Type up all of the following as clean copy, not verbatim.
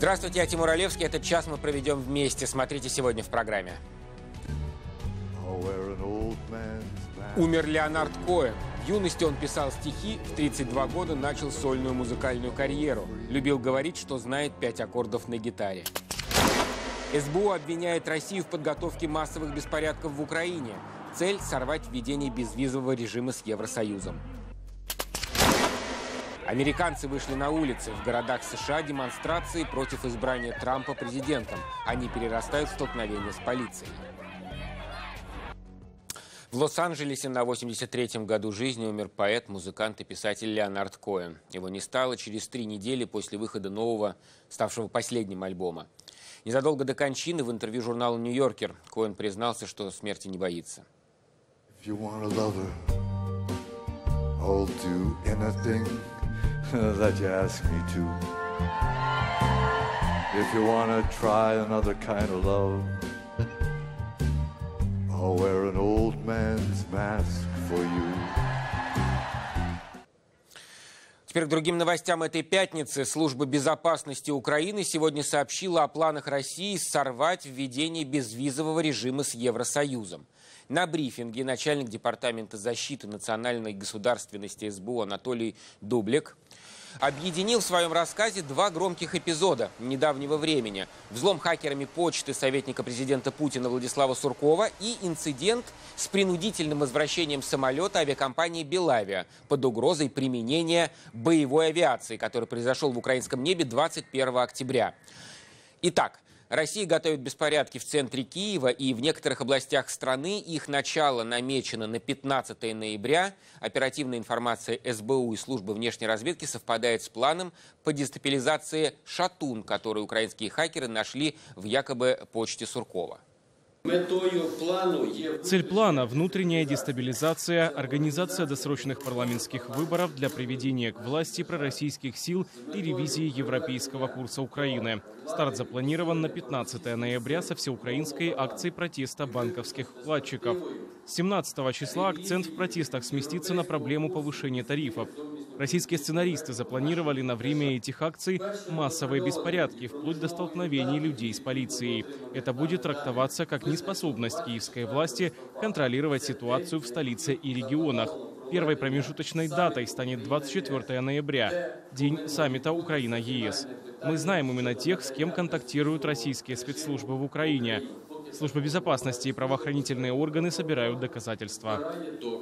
Здравствуйте, я Тимур Олевский. Этот час мы проведем вместе. Смотрите сегодня в программе. Умер Леонард Коэн. В юности он писал стихи, в 32 года начал сольную музыкальную карьеру. Любил говорить, что знает 5 аккордов на гитаре. СБУ обвиняет Россию в подготовке массовых беспорядков в Украине. Цель – сорвать введение безвизового режима с Евросоюзом. Американцы вышли на улицы. В городах США демонстрации против избрания Трампа президентом. Они перерастают в столкновение с полицией. В Лос-Анджелесе на 83-м году жизни умер поэт, музыкант и писатель Леонард Коэн. Его не стало через 3 недели после выхода нового, ставшего последним альбома. Незадолго до кончины в интервью журналу «Нью-Йоркер» Коэн признался, что смерти не боится. That you ask me to. If you want to try another kind of love, I'll wear an old man's mask for you. Теперь к другим новостям этой пятницы. Служба безопасности Украины сегодня сообщила о планах России сорвать введение безвизового режима с Евросоюзом. На брифинге начальник департамента защиты национальной государственности СБУ Анатолий Дублик объединил в своем рассказе 2 громких эпизода недавнего времени. Взлом хакерами почты советника президента Путина Владислава Суркова и инцидент с принудительным возвращением самолета авиакомпании «Белавия» под угрозой применения боевой авиации, который произошел в украинском небе 21 октября. Итак, Россия готовит беспорядки в центре Киева, и в некоторых областях страны их начало намечено на 15 ноября. Оперативная информация СБУ и службы внешней разведки совпадает с планом по дестабилизации «Шатун», который украинские хакеры нашли в якобы почте Суркова. Цель плана – внутренняя дестабилизация, организация досрочных парламентских выборов для приведения к власти пророссийских сил и ревизии европейского курса Украины. Старт запланирован на 15 ноября со всеукраинской акцией протеста банковских вкладчиков. С 17 числа акцент в протестах сместится на проблему повышения тарифов. Российские сценаристы запланировали на время этих акций массовые беспорядки, вплоть до столкновений людей с полицией. Это будет трактоваться как неспособность киевской власти контролировать ситуацию в столице и регионах. Первой промежуточной датой станет 24 ноября, день саммита Украина-ЕС. Мы знаем именно тех, с кем контактируют российские спецслужбы в Украине. Служба безопасности и правоохранительные органы собирают доказательства.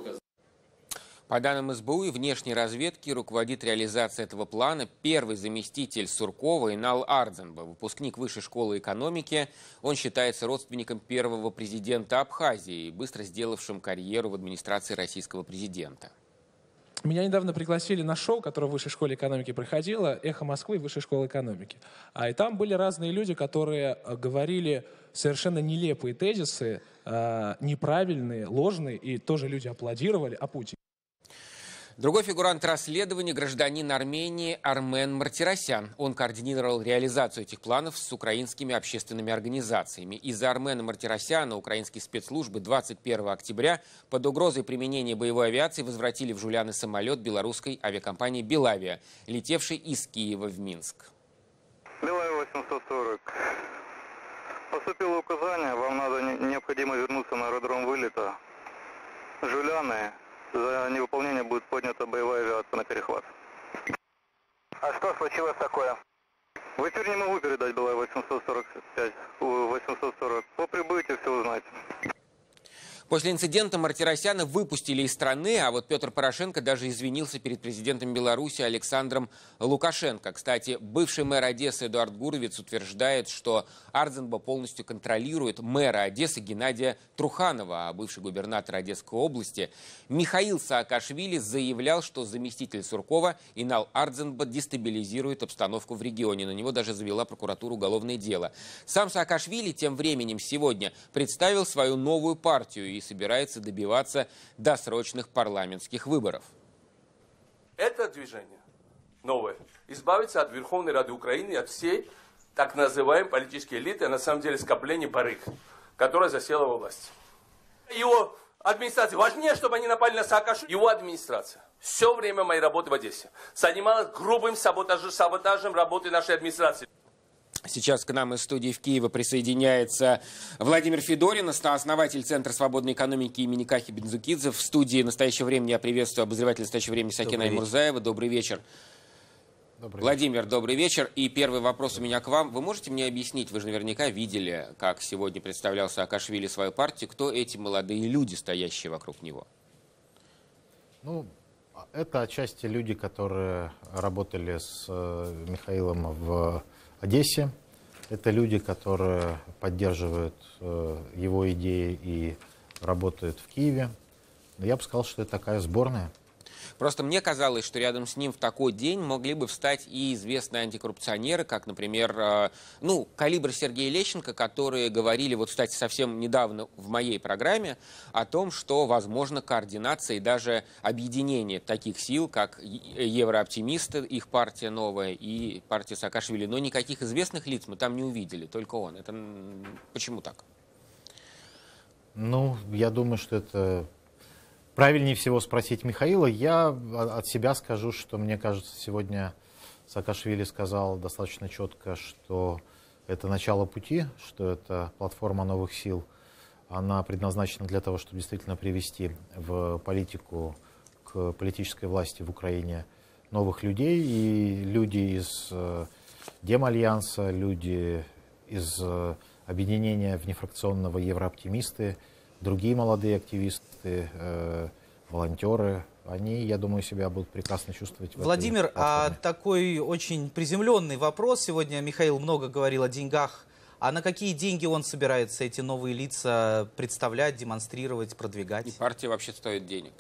По данным СБУ и внешней разведки, руководит реализацией этого плана первый заместитель Суркова Инал Ардзенба, выпускник Высшей школы экономики. Он считается родственником первого президента Абхазии, быстро сделавшим карьеру в администрации российского президента. Меня недавно пригласили на шоу, которое в Высшей школе экономики проходило, «Эхо Москвы» и Высшей школы экономики. И там были разные люди, которые говорили совершенно нелепые тезисы, неправильные, ложные, и тоже люди аплодировали о Путине. Другой фигурант расследования – гражданин Армении Армен Мартиросян. Он координировал реализацию этих планов с украинскими общественными организациями. Из-за Армена Мартиросяна украинские спецслужбы 21 октября под угрозой применения боевой авиации возвратили в Жуляны самолет белорусской авиакомпании «Белавия», летевший из Киева в Минск. Белавия 840. Поступило указание, вам необходимо вернуться на аэродром вылета Жуляны. За невыполнение будет поднята боевая авиация на перехват. А что случилось такое? В эфир не могу передать, была 845, 840. По прибытию все узнаете. После инцидента Мартиросяна выпустили из страны, а вот Петр Порошенко даже извинился перед президентом Беларуси Александром Лукашенко. Кстати, бывший мэр Одессы Эдуард Гуровец утверждает, что Ардзенба полностью контролирует мэра Одессы Геннадия Труханова, а бывший губернатор Одесской области Михаил Саакашвили заявлял, что заместитель Суркова Инал Ардзенба дестабилизирует обстановку в регионе. На него даже завела прокуратура уголовное дело. Сам Саакашвили тем временем сегодня представил свою новую партию и собирается добиваться досрочных парламентских выборов. Это движение новое. Избавиться от Верховной Рады Украины и от всей так называемой политической элиты, а на самом деле скопления барыг, которая засела во власти. Его администрация важнее, чтобы они напали на Саакашвили. Его администрация все время моей работы в Одессе занималась грубым саботажем работы нашей администрации. Сейчас к нам из студии в Киеве присоединяется Владимир Федорин, основатель Центра свободной экономики имени Кахи Бензукидзе. В студии «Настоящее время» я приветствую обозревателя «Настоящего времени» Сакина Аймурзаева. Добрый вечер. Владимир, добрый вечер. И первый вопрос у меня к вам. Вы можете мне объяснить, вы же наверняка видели, как сегодня представлял Саакашвили свою партию, кто эти молодые люди, стоящие вокруг него? Ну, это отчасти люди, которые работали с Михаилом в Одессе. Это люди, которые поддерживают его идеи и работают в Киеве. Но я бы сказал, что это такая сборная. Просто мне казалось, что рядом с ним в такой день могли бы встать и известные антикоррупционеры, как, например, «Калибр» Сергей Лещенко, которые говорили, вот, кстати, совсем недавно в моей программе о том, что возможно координация и даже объединение таких сил, как Еврооптимисты, их партия новая, и партия Саакашвили. Но никаких известных лиц мы там не увидели, только он. Это почему так? Ну, я думаю, что это... Правильнее всего спросить Михаила. Я от себя скажу, что мне кажется, сегодня Саакашвили сказал достаточно четко, что это начало пути, что это платформа новых сил. Она предназначена для того, чтобы действительно привести в политику, к политической власти в Украине новых людей. И люди из Демальянса, люди из объединения внефракционного Еврооптимисты, другие молодые активисты, волонтеры, они, я думаю, себя будут прекрасно чувствовать. Владимир, такой очень приземленный вопрос. Сегодня Михаил много говорил о деньгах. А на какие деньги он собирается эти новые лица представлять, демонстрировать, продвигать? И партия вообще стоит денег.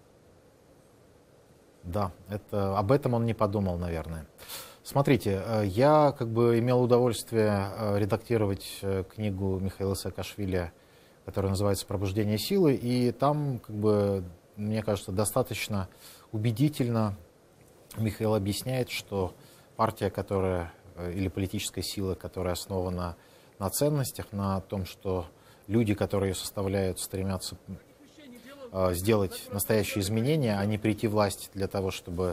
Да, об этом он не подумал, наверное. Смотрите, я имел удовольствие редактировать книгу Михаила Саакашвили, которая называется «Пробуждение силы», и там, мне кажется, достаточно убедительно Михаил объясняет, что партия, или политическая сила, которая основана на ценностях, на том, что люди, которые ее составляют, стремятся сделать настоящие изменения, а не прийти в власть для того, чтобы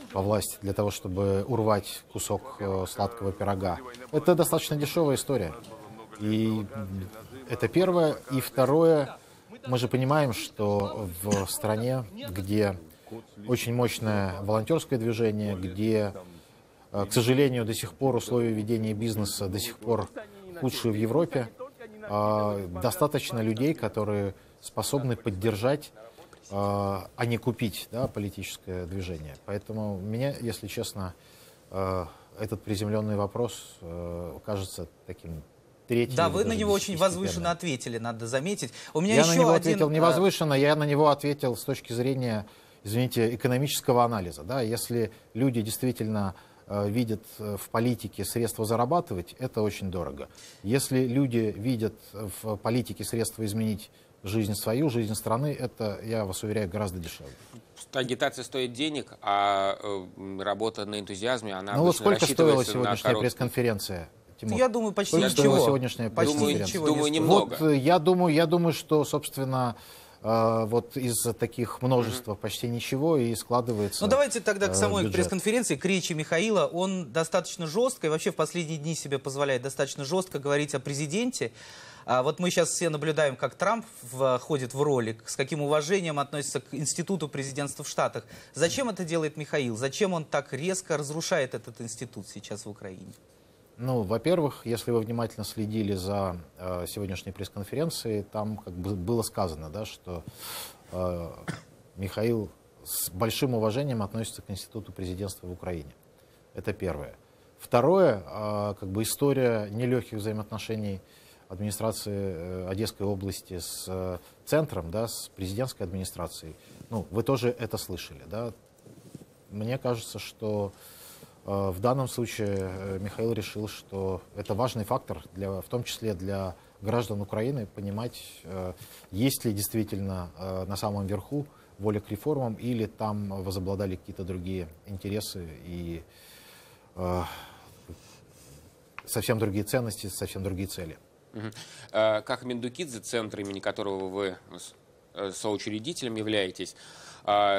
урвать кусок сладкого пирога. Это достаточно дешевая история. И это первое. И второе, мы же понимаем, что в стране, где очень мощное волонтерское движение, где, к сожалению, до сих пор условия ведения бизнеса до сих пор худшие в Европе, достаточно людей, которые способны поддержать, а не купить, да, политическое движение. Поэтому меня, если честно, этот приземленный вопрос кажется таким... Да, вы на него очень возвышенно ответили, надо заметить. У меня я еще на него ответил не возвышенно, я на него ответил с точки зрения, извините, экономического анализа. Да? Если люди действительно видят в политике средства зарабатывать, это очень дорого. Если люди видят в политике средства изменить жизнь свою, жизнь страны, это, я вас уверяю, гораздо дешевле. Агитация стоит денег, а работа на энтузиазме, она вот сколько стоила сегодняшняя на пресс-конференция? Тимур, я думаю, почти ничего. Сегодняшняя думаю, немного. Вот, я думаю, что, собственно, вот из таких множества почти ничего и складывается. Ну давайте тогда к самой бюджет. Пресс-конференции, к речи Михаила. Он достаточно жестко и вообще в последние дни себе позволяет достаточно жестко говорить о президенте. Вот мы сейчас все наблюдаем, как Трамп входит в ролик, с каким уважением относится к институту президентства в Штатах. Зачем это делает Михаил? Зачем он так резко разрушает этот институт сейчас в Украине? Ну, во-первых, если вы внимательно следили за сегодняшней пресс-конференцией, там было сказано, да, что Михаил с большим уважением относится к институту президентства в Украине. Это первое. Второе, история нелегких взаимоотношений администрации Одесской области с центром, да, с президентской администрацией. Ну, вы тоже это слышали, да? Мне кажется, что в данном случае Михаил решил, что это важный фактор, в том числе для граждан Украины, понимать, есть ли действительно на самом верху воля к реформам, или там возобладали какие-то другие интересы и совсем другие ценности, совсем другие цели. Как Мендукидзе, центр, имени которого вы соучредителем являетесь,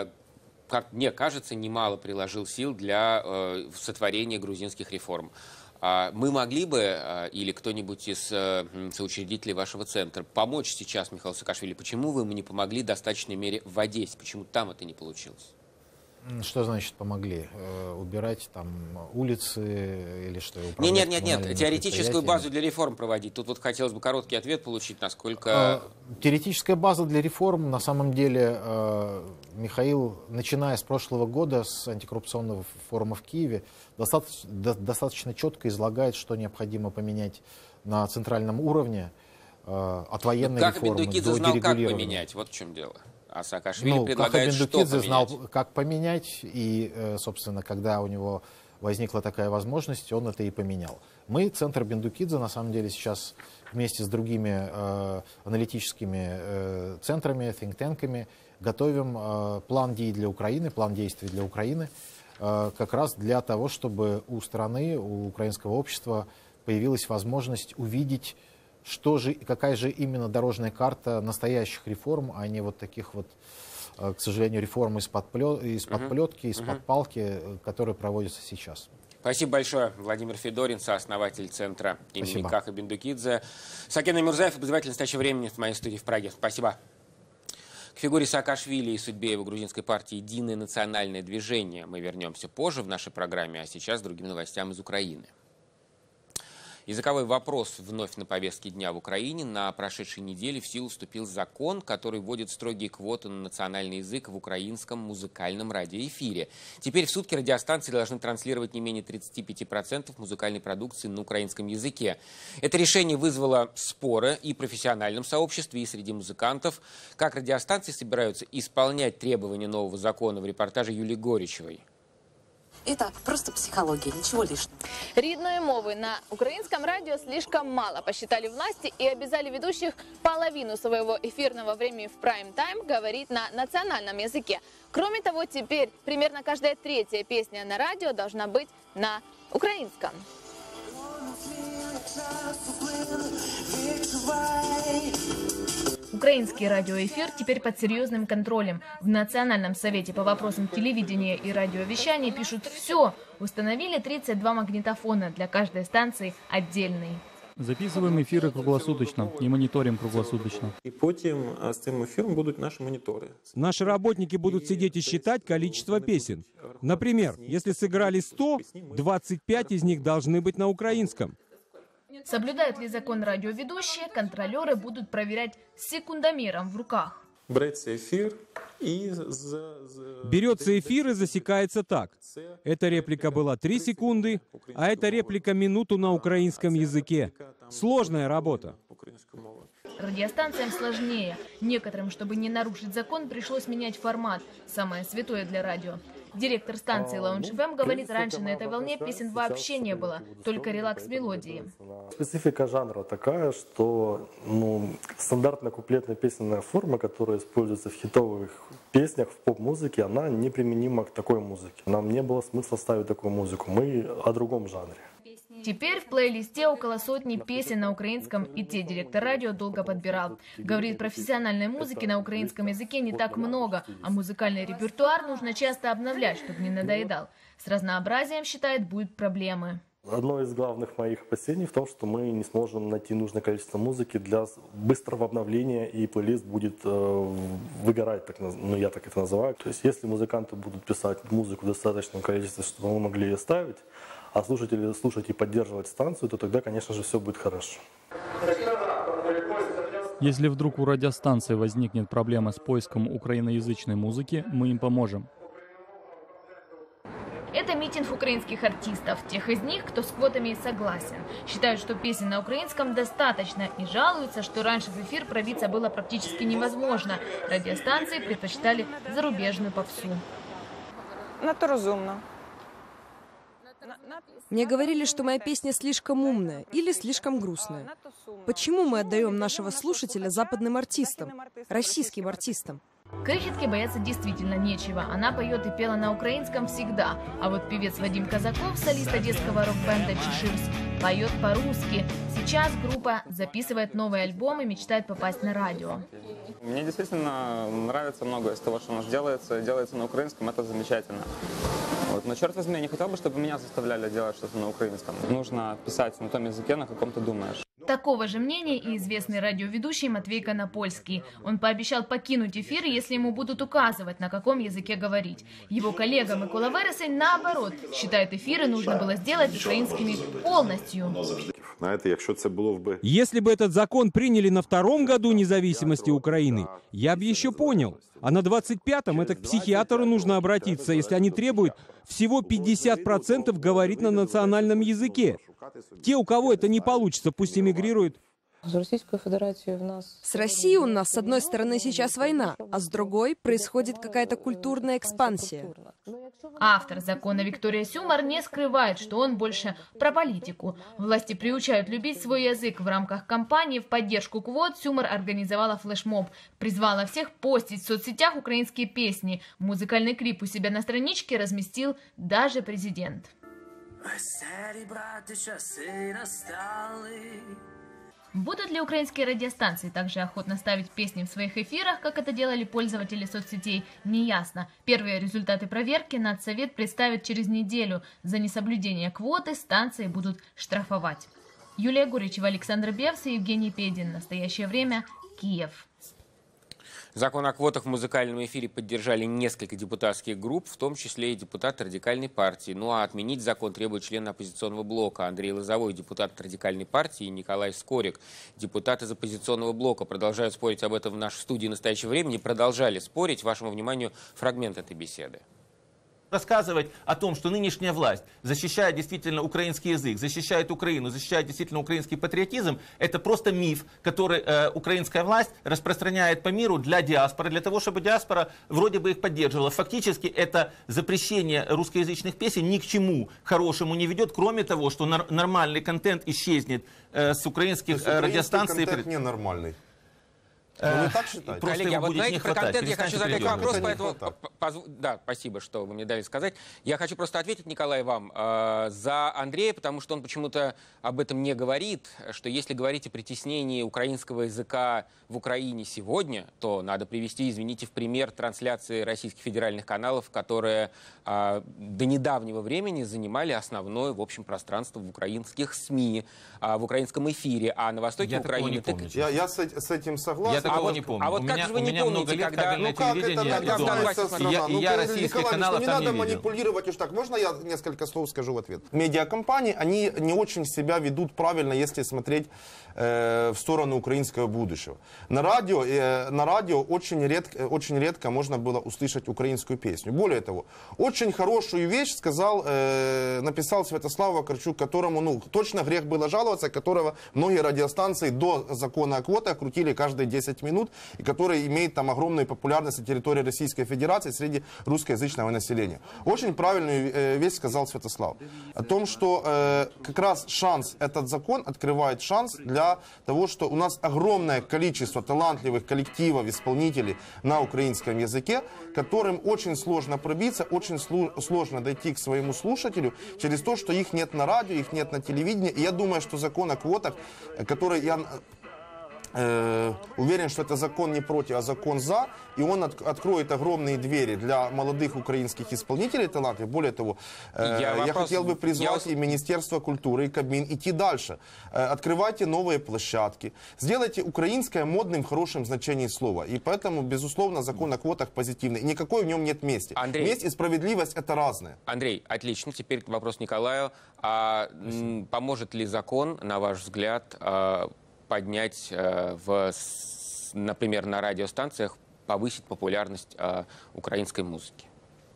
как мне кажется, немало приложил сил для сотворения грузинских реформ. Мы могли бы, или кто-нибудь из соучредителей вашего центра, помочь сейчас Михаилу Саакашвили? Почему вы ему не помогли в достаточной мере в Одессе? Почему там это не получилось? Что значит помогли? Убирать там улицы или что? Нет. Теоретическую базу для реформ проводить. Тут вот хотелось бы короткий ответ получить, насколько... Теоретическая база для реформ, на самом деле, Михаил, начиная с прошлого года, с антикоррупционного форума в Киеве, достаточно четко излагает, что необходимо поменять на центральном уровне от военной реформы до Бендукидзе знал, как дерегулирования. поменять, вот в чем дело. А Саакашвили предлагает, Каха Бендукидзе что поменять. знал, как поменять, и, собственно, когда у него возникла такая возможность, он это и поменял. Мы, Центр Бендукидзе, на самом деле сейчас вместе с другими аналитическими центрами, think-танками готовим план действий для Украины, как раз для того, чтобы у страны, у украинского общества появилась возможность увидеть, какая же именно дорожная карта настоящих реформ, а не вот таких вот, к сожалению, реформ из-под плетки, из-под палки, которые проводятся сейчас. Спасибо большое. Владимир Федорин, сооснователь центра имени Спасибо. Каха Бендукидзе. Сакен Амурзаев, обозреватель «Настоящего времени» в моей студии в Праге. Спасибо. К фигуре Саакашвили и судьбе его грузинской партии «Единое национальное движение» мы вернемся позже в нашей программе, а сейчас к другим новостям из Украины. Языковой вопрос вновь на повестке дня в Украине. На прошедшей неделе в силу вступил закон, который вводит строгие квоты на национальный язык в украинском музыкальном радиоэфире. Теперь в сутки радиостанции должны транслировать не менее 35% музыкальной продукции на украинском языке. Это решение вызвало споры и в профессиональном сообществе, и среди музыкантов. Как радиостанции собираются исполнять требования нового закона, в репортаже Юлии Горичевой. Это просто психология, ничего лишнего. Рідної мови на украинском радио слишком мало, посчитали власти и обязали ведущих половину своего эфирного времени в прайм-тайм говорить на национальном языке. Кроме того, теперь примерно каждая третья песня на радио должна быть на украинском. Украинский радиоэфир теперь под серьезным контролем. В Национальном совете по вопросам телевидения и радиовещания пишут «все». Установили 32 магнитофона, для каждой станции отдельный. Записуємо ефіри круглосуточно і моніторимо круглосуточно. И потім с этим эфиром будут наши мониторы. Наши работники будут сидеть и считать количество песен. Например, если сыграли 100, 25 из них должны быть на украинском. Соблюдают ли закон радиоведущие, контролеры будут проверять с секундомером в руках. Берется эфир и... Берется эфир и засекается так. Эта реплика была 3 секунды, а эта реплика минуту на украинском языке. Сложная работа. Радиостанциям сложнее. Некоторым, чтобы не нарушить закон, пришлось менять формат. Самое святое для радио. Директор станции Lounge FM говорит, раньше на этой волне песен вообще не было, только релакс-мелодии. Специфика жанра такая, что стандартная куплетная песенная форма, которая используется в хитовых песнях, в поп-музыке, она неприменима к такой музыке. Нам не было смысла ставить такую музыку. Мы о другом жанре. Теперь в плейлисте около сотни песен на украинском, и те директор радио долго подбирал. Говорит, профессиональной музыки на украинском языке не так много, а музыкальный репертуар нужно часто обновлять, чтобы не надоедал. С разнообразием, считает, будут проблемы. Одно из главных моих опасений в том, что мы не сможем найти нужное количество музыки для быстрого обновления, и плейлист будет выгорать, я так это называю. То есть если музыканты будут писать музыку в достаточном количестве, чтобы мы могли ее ставить, а слушатели слушать и поддерживать станцию, то тогда, конечно же, все будет хорошо. Если вдруг у радиостанции возникнет проблема с поиском украиноязычной музыки, мы им поможем. Это митинг украинских артистов, тех из них, кто с квотами согласен. Считают, что песен на украинском достаточно и жалуются, что раньше в эфир пробиться было практически невозможно. Радиостанции предпочитали зарубежную попсу. Надто розумно. Мне говорили, что моя песня слишком умная или слишком грустная. Почему мы отдаем нашего слушателя западным артистам, российским артистам? Крихетке бояться действительно нечего. Она поет и пела на украинском всегда. А вот певец Вадим Казаков, солист одесского рок-бенда «Чеширск», поет по-русски. Сейчас группа записывает новый альбом и мечтает попасть на радио. Мне действительно нравится многое из того, что у нас делается на украинском. Это замечательно. Но, черт возьми, я не хотел бы, чтобы меня заставляли делать что-то на украинском. Нужно писать на том языке, на каком ты думаешь. Такого же мнения и известный радиоведущий Матвей Конопольский. Он пообещал покинуть эфир, если ему будут указывать, на каком языке говорить. Его коллега Микола Вересень, наоборот, считает, эфиры нужно было сделать украинскими полностью. Если бы этот закон приняли на 2-м году независимости Украины, я бы еще понял. А на 25-м это к психиатру нужно обратиться, если они требуют всего 50% говорить на национальном языке. Те, у кого это не получится, пусть эмигрируют. С Россией у нас, с одной стороны, сейчас война, а с другой происходит какая-то культурная экспансия. Автор закона Виктория Сюмар не скрывает, что он больше про политику. Власти приучают любить свой язык. В рамках кампании в поддержку квот Сюмар организовала флешмоб. Призвала всех постить в соцсетях украинские песни. Музыкальный клип у себя на страничке разместил даже президент. Будут ли украинские радиостанции также охотно ставить песни в своих эфирах, как это делали пользователи соцсетей, неясно. Первые результаты проверки Надсовет представит через неделю. За несоблюдение квоты станции будут штрафовать. Юлия Гуричева, Александр Бевс и Евгений Педин. Настоящее время. Киев. Закон о квотах в музыкальном эфире поддержали несколько депутатских групп, в том числе и депутаты Радикальной партии. Ну а отменить закон требует член оппозиционного блока Андрей Лозовой, депутат от Радикальной партии, и Николай Скорик, депутат из оппозиционного блока. Продолжают спорить об этом в нашей студии «Настоящее время». Продолжали спорить. Вашему вниманию фрагмент этой беседы. Рассказывать о том, что нынешняя власть защищает действительно украинский язык, защищает Украину, защищает действительно украинский патриотизм, это просто миф, который украинская власть распространяет по миру для диаспоры, для того, чтобы диаспора вроде бы их поддерживала. Фактически это запрещение русскоязычных песен ни к чему хорошему не ведет, кроме того, что нормальный контент исчезнет с украинских радиостанций. Контент ненормальный. Вы так считаете? Коллеги, а вот знаете, про контент я хочу задать вопрос, поэтому... Да, спасибо, что вы мне дали сказать. Я хочу просто ответить, Николай, вам за Андрея, потому что он почему-то об этом не говорит, что если говорить о притеснении украинского языка в Украине сегодня, то надо привести, извините, в пример трансляции российских федеральных каналов, которые до недавнего времени занимали основное, в общем, пространство в украинских СМИ, в украинском эфире, а на востоке Украины... Я с этим согласен. Такого не помню. А вот как же вы не помните, когда... Ну как это нагнется страна? Ну, Николай, не надо манипулировать уж так. Можно я несколько слов скажу в ответ? Медиакомпании, они не очень себя ведут правильно, если смотреть в сторону украинского будущего. На радио очень редко можно было услышать украинскую песню. Более того, очень хорошую вещь написал Святослав Вакарчук, которому точно грех было жаловаться, которого многие радиостанции до закона о квотах крутили каждые 10 минут, и который имеет там огромную популярность на территории Российской Федерации среди русскоязычного населения. Очень правильную вещь сказал Святослав. О том, что как раз этот закон открывает шанс для того, что у нас огромное количество талантливых коллективов, исполнителей на украинском языке, которым очень сложно пробиться, очень сложно дойти к своему слушателю через то, что их нет на радио, их нет на телевидении. И я думаю, что закон о квотах, который я... уверен, что это закон не против, а закон за, и он откроет огромные двери для молодых украинских исполнителей талантов. Более того, я хотел бы призвать и Министерство культуры, и Кабмин идти дальше. Открывайте новые площадки, сделайте украинское модным в хорошем значении слова. И поэтому, безусловно, закон о квотах позитивный. Никакой в нем нет мести. Месть и справедливость — это разное. Андрей, отлично. Теперь вопрос Николаю. Поможет ли закон, на ваш взгляд, поднять, например, на радиостанциях, повысить популярность украинской музыки?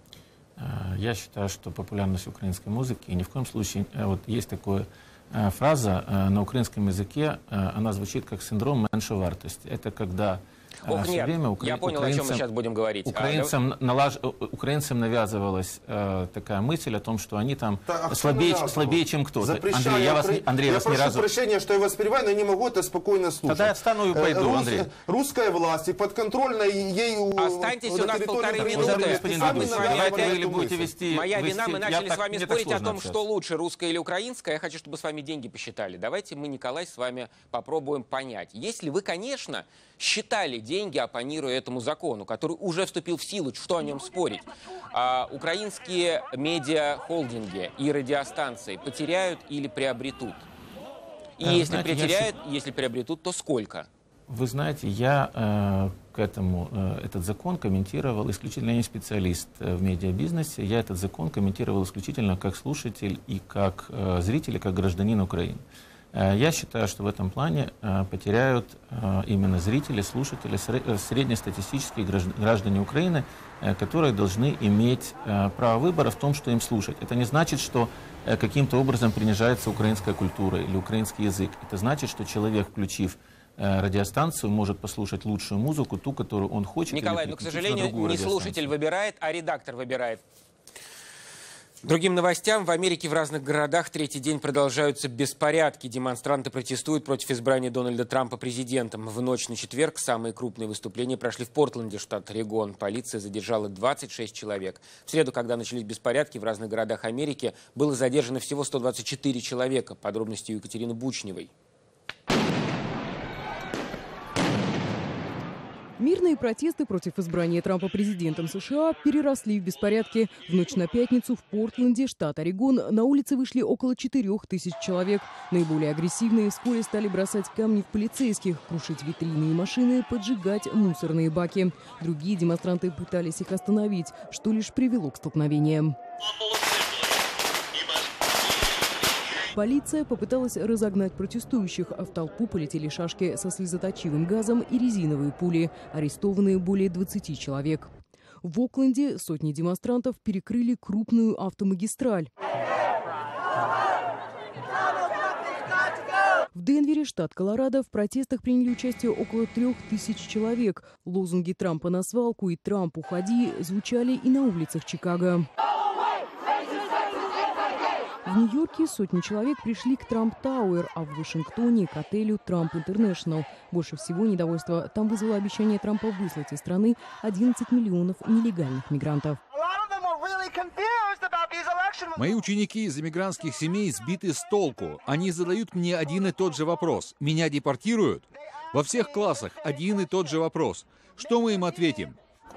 Я считаю, что популярность украинской музыки ни в коем случае... Вот есть такая фраза на украинском языке, она звучит как синдром меньшевартости. Это когда... Ох, нет, я понял, о чем мы сейчас будем говорить. Украинцам навязывалась такая мысль о том, что они там слабее, чем кто-то. Андрей, я прошу прощения, что я вас перебиваю, но я не могу это спокойно слушать. Тогда я встану и пойду, Андрей. Русская власть и подконтрольная ей... Останьтесь у нас 1,5 минуты. Моя вина, мы начали с вами спорить о том, что лучше, русская или украинская. Я хочу, чтобы с вами деньги посчитали. Давайте мы, Николай, с вами попробуем понять. Если вы, конечно, считали деньги, оппонируя этому закону, который уже вступил в силу. Что о нем спорить? Украинские медиахолдинги и радиостанции потеряют или приобретут? И если потеряют, если приобретут, то сколько? Вы знаете, я этот закон комментировал исключительно, я не специалист в медиабизнесе, я этот закон комментировал исключительно как слушатель и как зритель, и как гражданин Украины. Я считаю, что в этом плане потеряют именно зрители, слушатели, среднестатистические граждане Украины, которые должны иметь право выбора в том, что им слушать. Это не значит, что каким-то образом принижается украинская культура или украинский язык. Это значит, что человек, включив радиостанцию, может послушать лучшую музыку, ту, которую он хочет. Николай, но, к сожалению, не слушатель выбирает, а редактор выбирает. Другим новостям. В Америке в разных городах третий день продолжаются беспорядки. Демонстранты протестуют против избрания Дональда Трампа президентом. В ночь на четверг самые крупные выступления прошли в Портленде, штат Орегон. Полиция задержала 26 человек. В среду, когда начались беспорядки в разных городах Америки, было задержано всего 124 человека. Подробности у Екатерины Бучневой. Мирные протесты против избрания Трампа президентом США переросли в беспорядки. В ночь на пятницу в Портленде, штат Орегон, на улицы вышли около 4000 человек. Наиболее агрессивные вскоре стали бросать камни в полицейских, крушить витрины и машины, поджигать мусорные баки. Другие демонстранты пытались их остановить, что лишь привело к столкновениям. Полиция попыталась разогнать протестующих, а в толпу полетели шашки со слезоточивым газом и резиновые пули. Арестованы более 20 человек. В Окленде сотни демонстрантов перекрыли крупную автомагистраль. В Денвере, штат Колорадо, в протестах приняли участие около 3000 человек. Лозунги «Трампа на свалку» и «Трамп, уходи» звучали и на улицах Чикаго. В Нью-Йорке сотни человек пришли к Трамп-Тауэр, а в Вашингтоне – к отелю «Трамп Интернешнл». Больше всего недовольства там вызвало обещание Трампа выслать из страны 11 миллионов нелегальных мигрантов. Мои ученики из иммигрантских семей сбиты с толку. Они задают мне один и тот же вопрос. Меня депортируют? Во всех классах один и тот же вопрос. Что мы им ответим?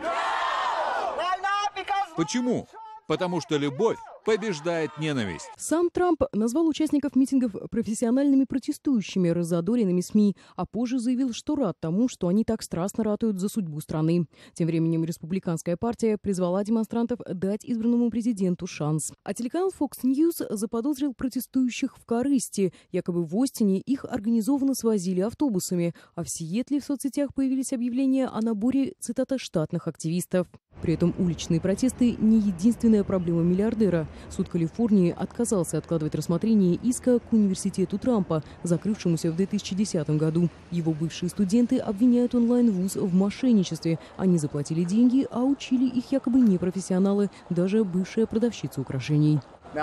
Почему? Потому что любовь побеждает ненависть. Сам Трамп назвал участников митингов профессиональными протестующими, раззадоренными СМИ, а позже заявил, что рад тому, что они так страстно ратуют за судьбу страны. Тем временем республиканская партия призвала демонстрантов дать избранному президенту шанс. А телеканал Fox News заподозрил протестующих в корысти. Якобы в Остине их организованно свозили автобусами, а в Сиэтле в соцсетях появились объявления о наборе, цитата, штатных активистов. При этом уличные протесты не единственная проблема миллиардера. Суд Калифорнии отказался откладывать рассмотрение иска к университету Трампа, закрывшемуся в 2010 году. Его бывшие студенты обвиняют онлайн-вуз в мошенничестве. Они заплатили деньги, а учили их якобы непрофессионалы, даже бывшая продавщица украшений.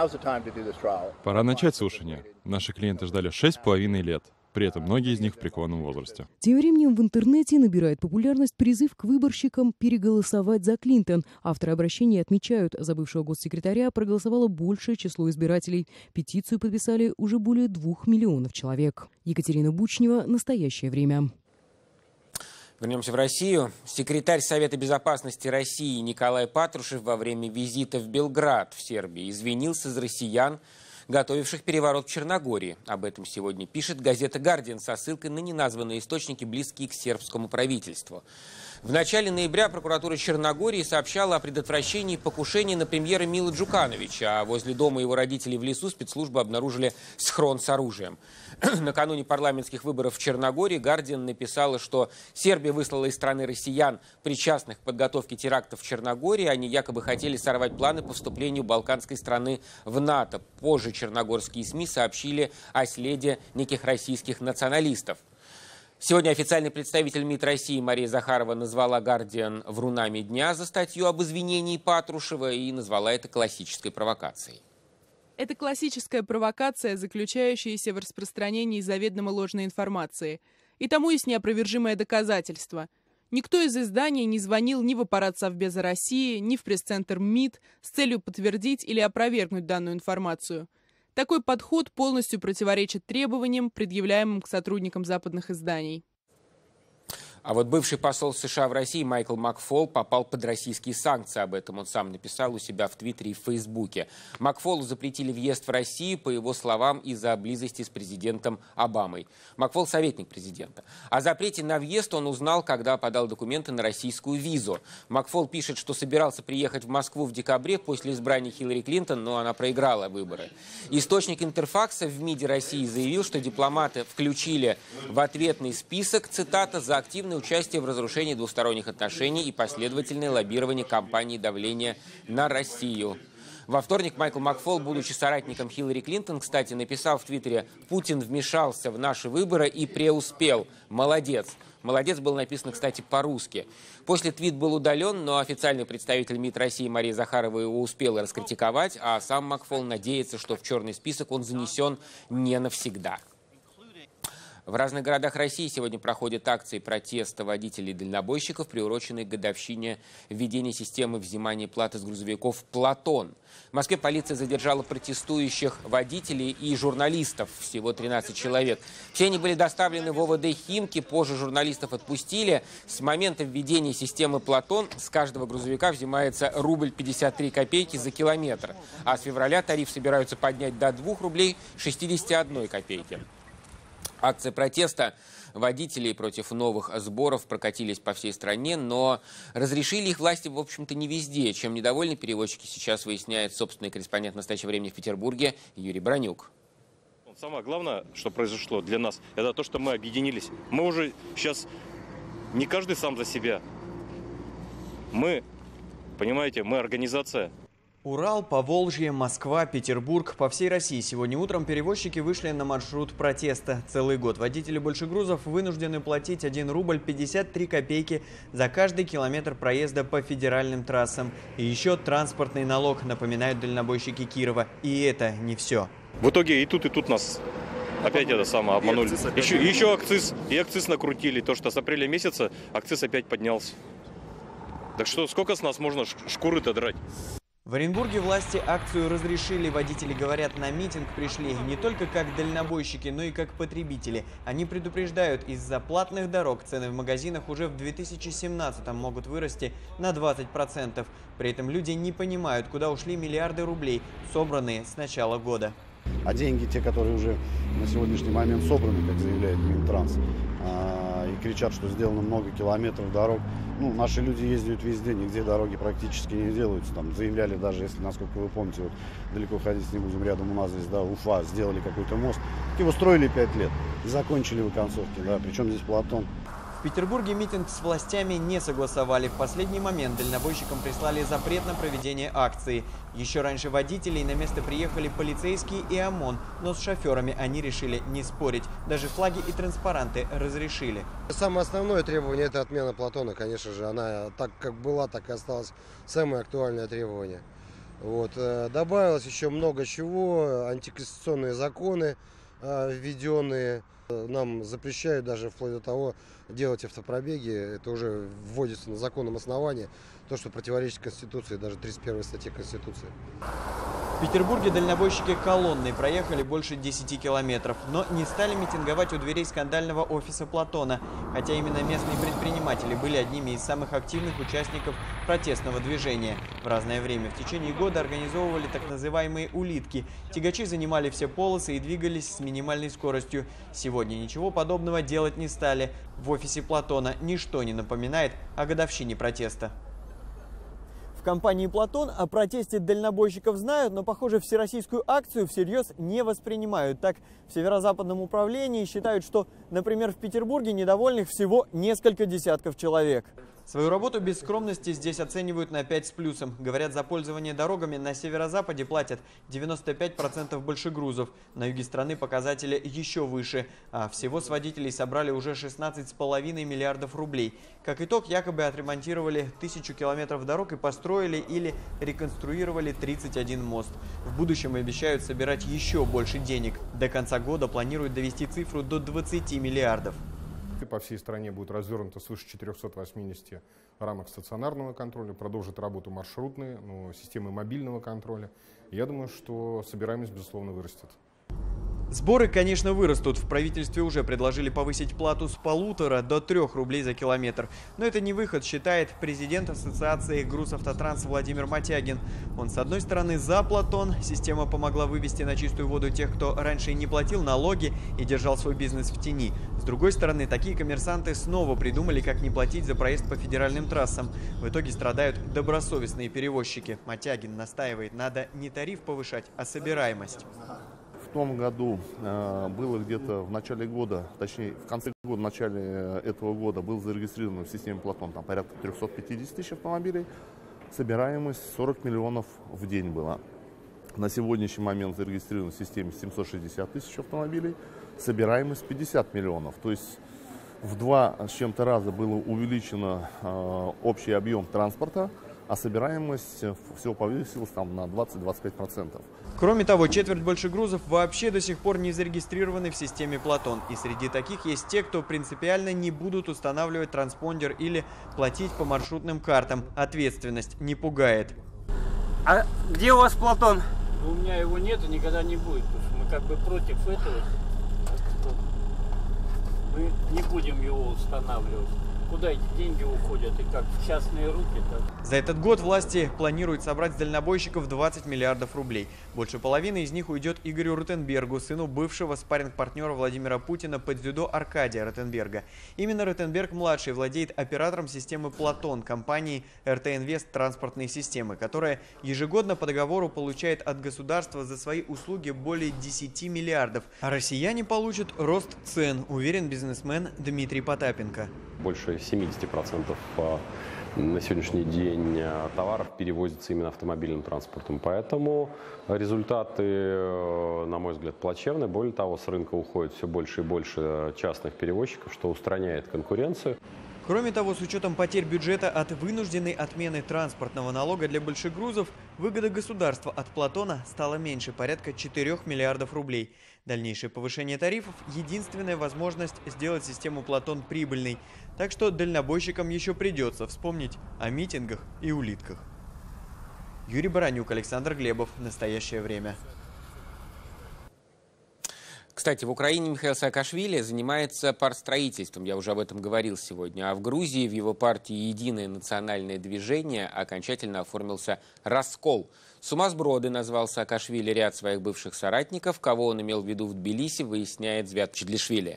Пора начать слушание. Наши клиенты ждали 6,5 лет. При этом многие из них в преклонном возрасте. Тем временем в интернете набирает популярность призыв к выборщикам переголосовать за Клинтон. Авторы обращения отмечают, за бывшего госсекретаря проголосовало большее число избирателей. Петицию подписали уже более 2 миллионов человек. Екатерина Бучнева, «Настоящее время». Вернемся в Россию. Секретарь Совета безопасности России Николай Патрушев во время визита в Белград в Сербии извинился за россиян, готовивших переворот в Черногории. Об этом сегодня пишет газета «Гардиан» со ссылкой на неназванные источники, близкие к сербскому правительству. В начале ноября прокуратура Черногории сообщала о предотвращении покушения на премьера Мила Джукановича, а возле дома его родителей в лесу спецслужбы обнаружили схрон с оружием. Накануне парламентских выборов в Черногории «Гардиан» написала, что Сербия выслала из страны россиян, причастных к подготовке терактов в Черногории. Они якобы хотели сорвать планы по вступлению балканской страны в НАТО. Позже черногорские СМИ сообщили о следе неких российских националистов. Сегодня официальный представитель МИД России Мария Захарова назвала «Гардиан» врунами дня за статью об извинении Патрушева и назвала это классической провокацией. Это классическая провокация, заключающаяся в распространении заведомо ложной информации. И тому есть неопровержимое доказательство. Никто из изданий не звонил ни в аппарат Совбеза России, ни в пресс-центр МИД с целью подтвердить или опровергнуть данную информацию. Такой подход полностью противоречит требованиям, предъявляемым к сотрудникам западных изданий. А вот бывший посол США в России Майкл Макфол попал под российские санкции. Об этом он сам написал у себя в Твиттере и в Фейсбуке. Макфолу запретили въезд в Россию, по его словам, из-за близости с президентом Обамой. Макфол – советник президента. О запрете на въезд он узнал, когда подал документы на российскую визу. Макфол пишет, что собирался приехать в Москву в декабре после избрания Хиллари Клинтон, но она проиграла выборы. Источник Интерфакса в МИДе России заявил, что дипломаты включили в ответный список, цитата, «за активное участие в разрушении двусторонних отношений и последовательное лоббирование кампании давления на Россию». Во вторник Майкл Макфол, будучи соратником Хиллари Клинтон, кстати, написал в Твиттере: «Путин вмешался в наши выборы и преуспел. Молодец». «Молодец» был написан, кстати, по-русски. После твит был удален, но официальный представитель МИД России Мария Захарова его успела раскритиковать, а сам Макфол надеется, что в черный список он занесен не навсегда. В разных городах России сегодня проходят акции протеста водителей и дальнобойщиков, приуроченные к годовщине введения системы взимания платы с грузовиков «Платон». В Москве полиция задержала протестующих водителей и журналистов, всего 13 человек. Все они были доставлены в ОВД Химки, позже журналистов отпустили. С момента введения системы «Платон» с каждого грузовика взимается рубль 53 копейки за километр, а с февраля тариф собираются поднять до 2 рублей 61 копейки. Акции протеста водителей против новых сборов прокатились по всей стране, но разрешили их власти, в общем-то, не везде. Чем недовольны перевозчики, сейчас выясняет собственный корреспондент «Настоящего времени» в Петербурге Юрий Бронюк. Самое главное, что произошло для нас, это то, что мы объединились. Мы уже сейчас не каждый сам за себя. Мы, понимаете, мы организация. Урал, Поволжье, Москва, Петербург. По всей России сегодня утром перевозчики вышли на маршрут протеста. Целый год водители большегрузов вынуждены платить 1 рубль 53 копейки за каждый километр проезда по федеральным трассам. И еще транспортный налог, напоминают дальнобойщики Кирова. И это не все. В итоге и тут нас опять это самое обманули. Еще акциз, и акциз накрутили. То, что с апреля месяца акциз опять поднялся. Так что сколько с нас можно шкуры-то драть? В Оренбурге власти акцию разрешили. Водители, говорят, на митинг пришли не только как дальнобойщики, но и как потребители. Они предупреждают, из-за платных дорог цены в магазинах уже в 2017-м могут вырасти на 20%. При этом люди не понимают, куда ушли миллиарды рублей, собранные с начала года. А деньги, те, которые уже на сегодняшний момент собраны, как заявляет Минтранс, и кричат, что сделано много километров дорог. Ну, наши люди ездят везде, нигде дороги практически не делаются. Там заявляли даже, если, насколько вы помните, вот далеко ходить не будем, рядом у нас здесь, да, Уфа, сделали какой-то мост. Его строили 5 лет и закончили в оконцовке, да, причем здесь Платон. В Петербурге митинг с властями не согласовали. В последний момент дальнобойщикам прислали запрет на проведение акции. Еще раньше водителей на место приехали полицейские и ОМОН, но с шоферами они решили не спорить. Даже флаги и транспаранты разрешили. Самое основное требование – это отмена Платона, конечно же. Она так как была, так и осталась самое актуальное требование. Вот. Добавилось еще много чего, антиконституционные законы введенные. Нам запрещают даже вплоть до того делать автопробеги. Это уже вводится на законном основании. То, что противоречит Конституции, даже 31 статье Конституции. В Петербурге дальнобойщики колонной проехали больше 10 километров, но не стали митинговать у дверей скандального офиса Платона. Хотя именно местные предприниматели были одними из самых активных участников протестного движения. В разное время в течение года организовывали так называемые улитки. Тягачи занимали все полосы и двигались с минимальной скоростью. Сегодня ничего подобного делать не стали. В офисе Платона ничто не напоминает о годовщине протеста. В компании «Платон» о протесте дальнобойщиков знают, но, похоже, всероссийскую акцию всерьез не воспринимают. Так, в северо-западном управлении считают, что, например, в Петербурге недовольных всего несколько десятков человек. Свою работу без скромности здесь оценивают на 5 с плюсом. Говорят, за пользование дорогами на северо-западе платят 95% большегрузов. На юге страны показатели еще выше. А всего с водителей собрали уже 16,5 миллиардов рублей. Как итог, якобы отремонтировали 1000 километров дорог и построили или реконструировали 31 мост. В будущем обещают собирать еще больше денег. До конца года планируют довести цифру до 20 миллиардов. По всей стране будет развернуто свыше 480 рамок стационарного контроля, продолжит работу маршрутные, системы мобильного контроля. Я думаю, что собираемость, безусловно, вырастет. Сборы, конечно, вырастут. В правительстве уже предложили повысить плату с 1,5 до 3 рублей за километр. Но это не выход, считает президент Ассоциации Грузавтотранс Владимир Матягин. Он, с одной стороны, за Платон. Система помогла вывести на чистую воду тех, кто раньше не платил налоги и держал свой бизнес в тени. С другой стороны, такие коммерсанты снова придумали, как не платить за проезд по федеральным трассам. В итоге страдают добросовестные перевозчики. Матягин настаивает, надо не тариф повышать, а собираемость. В том году было где-то в начале года, точнее в конце года, в начале этого года был зарегистрирован в системе Платон там порядка 350 тысяч автомобилей. Собираемость 40 миллионов в день была. На сегодняшний момент зарегистрирован в системе 760 тысяч автомобилей. Собираемость 50 миллионов. То есть в 2 с чем-то раза было увеличено общий объем транспорта, а собираемость всего повысилась там на 20-25%. Кроме того, четверть большегрузов вообще до сих пор не зарегистрированы в системе Платон. И среди таких есть те, кто принципиально не будут устанавливать транспондер или платить по маршрутным картам. Ответственность не пугает. А где у вас Платон? У меня его нет и никогда не будет, потому что мы как бы против этого. Мы не будем его устанавливать. Куда эти деньги уходят и как, в частные руки? Так? За этот год власти планируют собрать с дальнобойщиков 20 миллиардов рублей. Больше половины из них уйдет Игорю Ротенбергу, сыну бывшего спарринг-партнера Владимира Путина по дзюдо Аркадия Ротенберга. Именно Ротенберг-младший владеет оператором системы «Платон» компании РТ Инвест транспортные системы, которая ежегодно по договору получает от государства за свои услуги более 10 миллиардов. А россияне получат рост цен, уверен бизнесмен Дмитрий Потапенко. Больше 70% на сегодняшний день товаров перевозится именно автомобильным транспортом. Поэтому результаты, на мой взгляд, плачевны. Более того, с рынка уходит все больше и больше частных перевозчиков, что устраняет конкуренцию. Кроме того, с учетом потерь бюджета от вынужденной отмены транспортного налога для большегрузов, выгода государства от Платона стала меньше, порядка 4 миллиардов рублей. Дальнейшее повышение тарифов – единственная возможность сделать систему Платон прибыльной. Так что дальнобойщикам еще придется вспомнить о митингах и улитках. Юрий Баранюк, Александр Глебов. Настоящее время. Кстати, в Украине Михаил Саакашвили занимается партстроительством, я уже об этом говорил сегодня. А в Грузии в его партии «Единое национальное движение» окончательно оформился раскол. Сумасброды назвал Саакашвили ряд своих бывших соратников. Кого он имел в виду в Тбилиси, выясняет Звят Чедлишвили.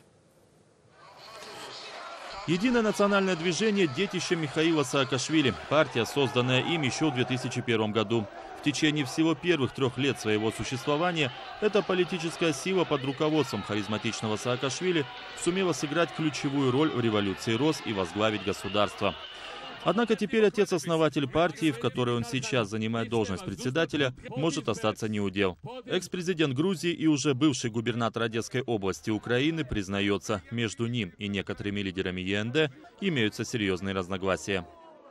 Единое национальное движение – детище Михаила Саакашвили. Партия, созданная им еще в 2001 году. В течение всего первых 3 лет своего существования эта политическая сила под руководством харизматичного Саакашвили сумела сыграть ключевую роль в революции РОС и возглавить государство. Однако теперь отец-основатель партии, в которой он сейчас занимает должность председателя, может остаться неудел. Экс-президент Грузии и уже бывший губернатор Одесской области Украины признается, между ним и некоторыми лидерами ЕНД имеются серьезные разногласия.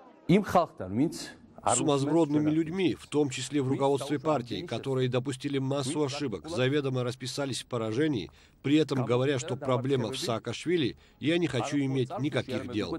Сумасбродными людьми, в том числе в руководстве партии, которые допустили массу ошибок, заведомо расписались в поражении, при этом говоря, что проблема в Саакашвили, я не хочу иметь никаких дел.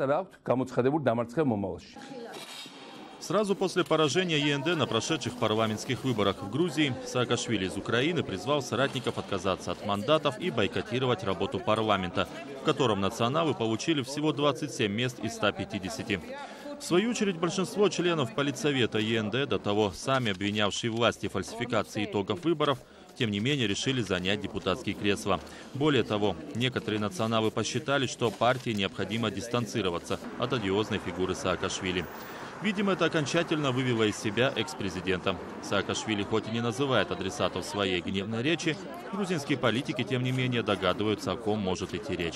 Сразу после поражения ЕНД на прошедших парламентских выборах в Грузии Саакашвили из Украины призвал соратников отказаться от мандатов и бойкотировать работу парламента, в котором националы получили всего 27 мест из 150. В свою очередь, большинство членов Политсовета ЕНД, до того сами обвинявшие власти в фальсификации итогов выборов, тем не менее решили занять депутатские кресла. Более того, некоторые националы посчитали, что партии необходимо дистанцироваться от одиозной фигуры Саакашвили. Видимо, это окончательно вывело из себя экс-президента. Саакашвили хоть и не называет адресатов своей гневной речи, грузинские политики, тем не менее, догадываются, о ком может идти речь.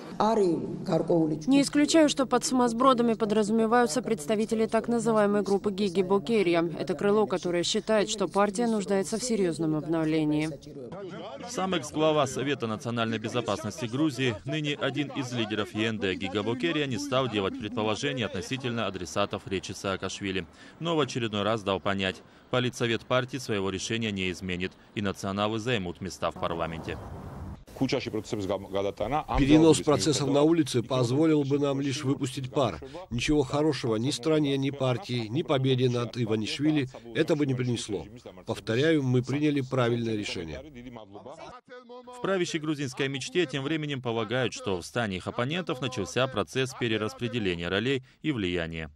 Не исключаю, что под сумасбродами подразумеваются представители так называемой группы Гиги Бокерия. Это крыло, которое считает, что партия нуждается в серьезном обновлении. Сам экс-глава Совета национальной безопасности Грузии, ныне один из лидеров ЕНД Гига Бокерия, не стал делать предположений относительно адресатов речи Саакашвили. Но в очередной раз дал понять, Политсовет партии своего решения не изменит, и националы займут места в парламенте. Перенос процессов на улице позволил бы нам лишь выпустить пар. Ничего хорошего ни стране, ни партии, ни победе над Иванишвили это бы не принесло. Повторяю, мы приняли правильное решение. В правящей грузинской мечте тем временем полагают, что в стане их оппонентов начался процесс перераспределения ролей и влияния.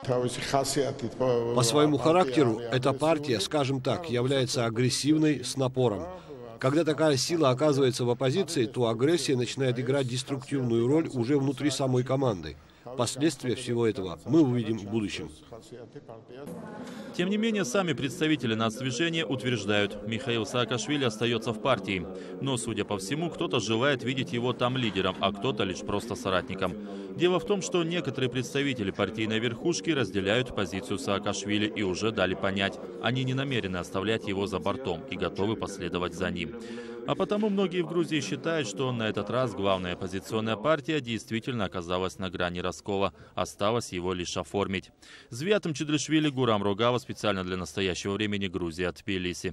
По своему характеру эта партия, скажем так, является агрессивной с напором. Когда такая сила оказывается в оппозиции, то агрессия начинает играть деструктивную роль уже внутри самой команды. Последствия всего этого мы увидим в будущем. Тем не менее, сами представители нацдвижения утверждают, Михаил Саакашвили остается в партии. Но, судя по всему, кто-то желает видеть его там лидером, а кто-то лишь просто соратником. Дело в том, что некоторые представители партийной верхушки разделяют позицию Саакашвили и уже дали понять, они не намерены оставлять его за бортом и готовы последовать за ним. А потому многие в Грузии считают, что на этот раз главная оппозиционная партия действительно оказалась на грани раскола. Осталось его лишь оформить. Звиатом Чедришвили, Гурам Рогава, специально для настоящего времени, Грузия, Тбилиси.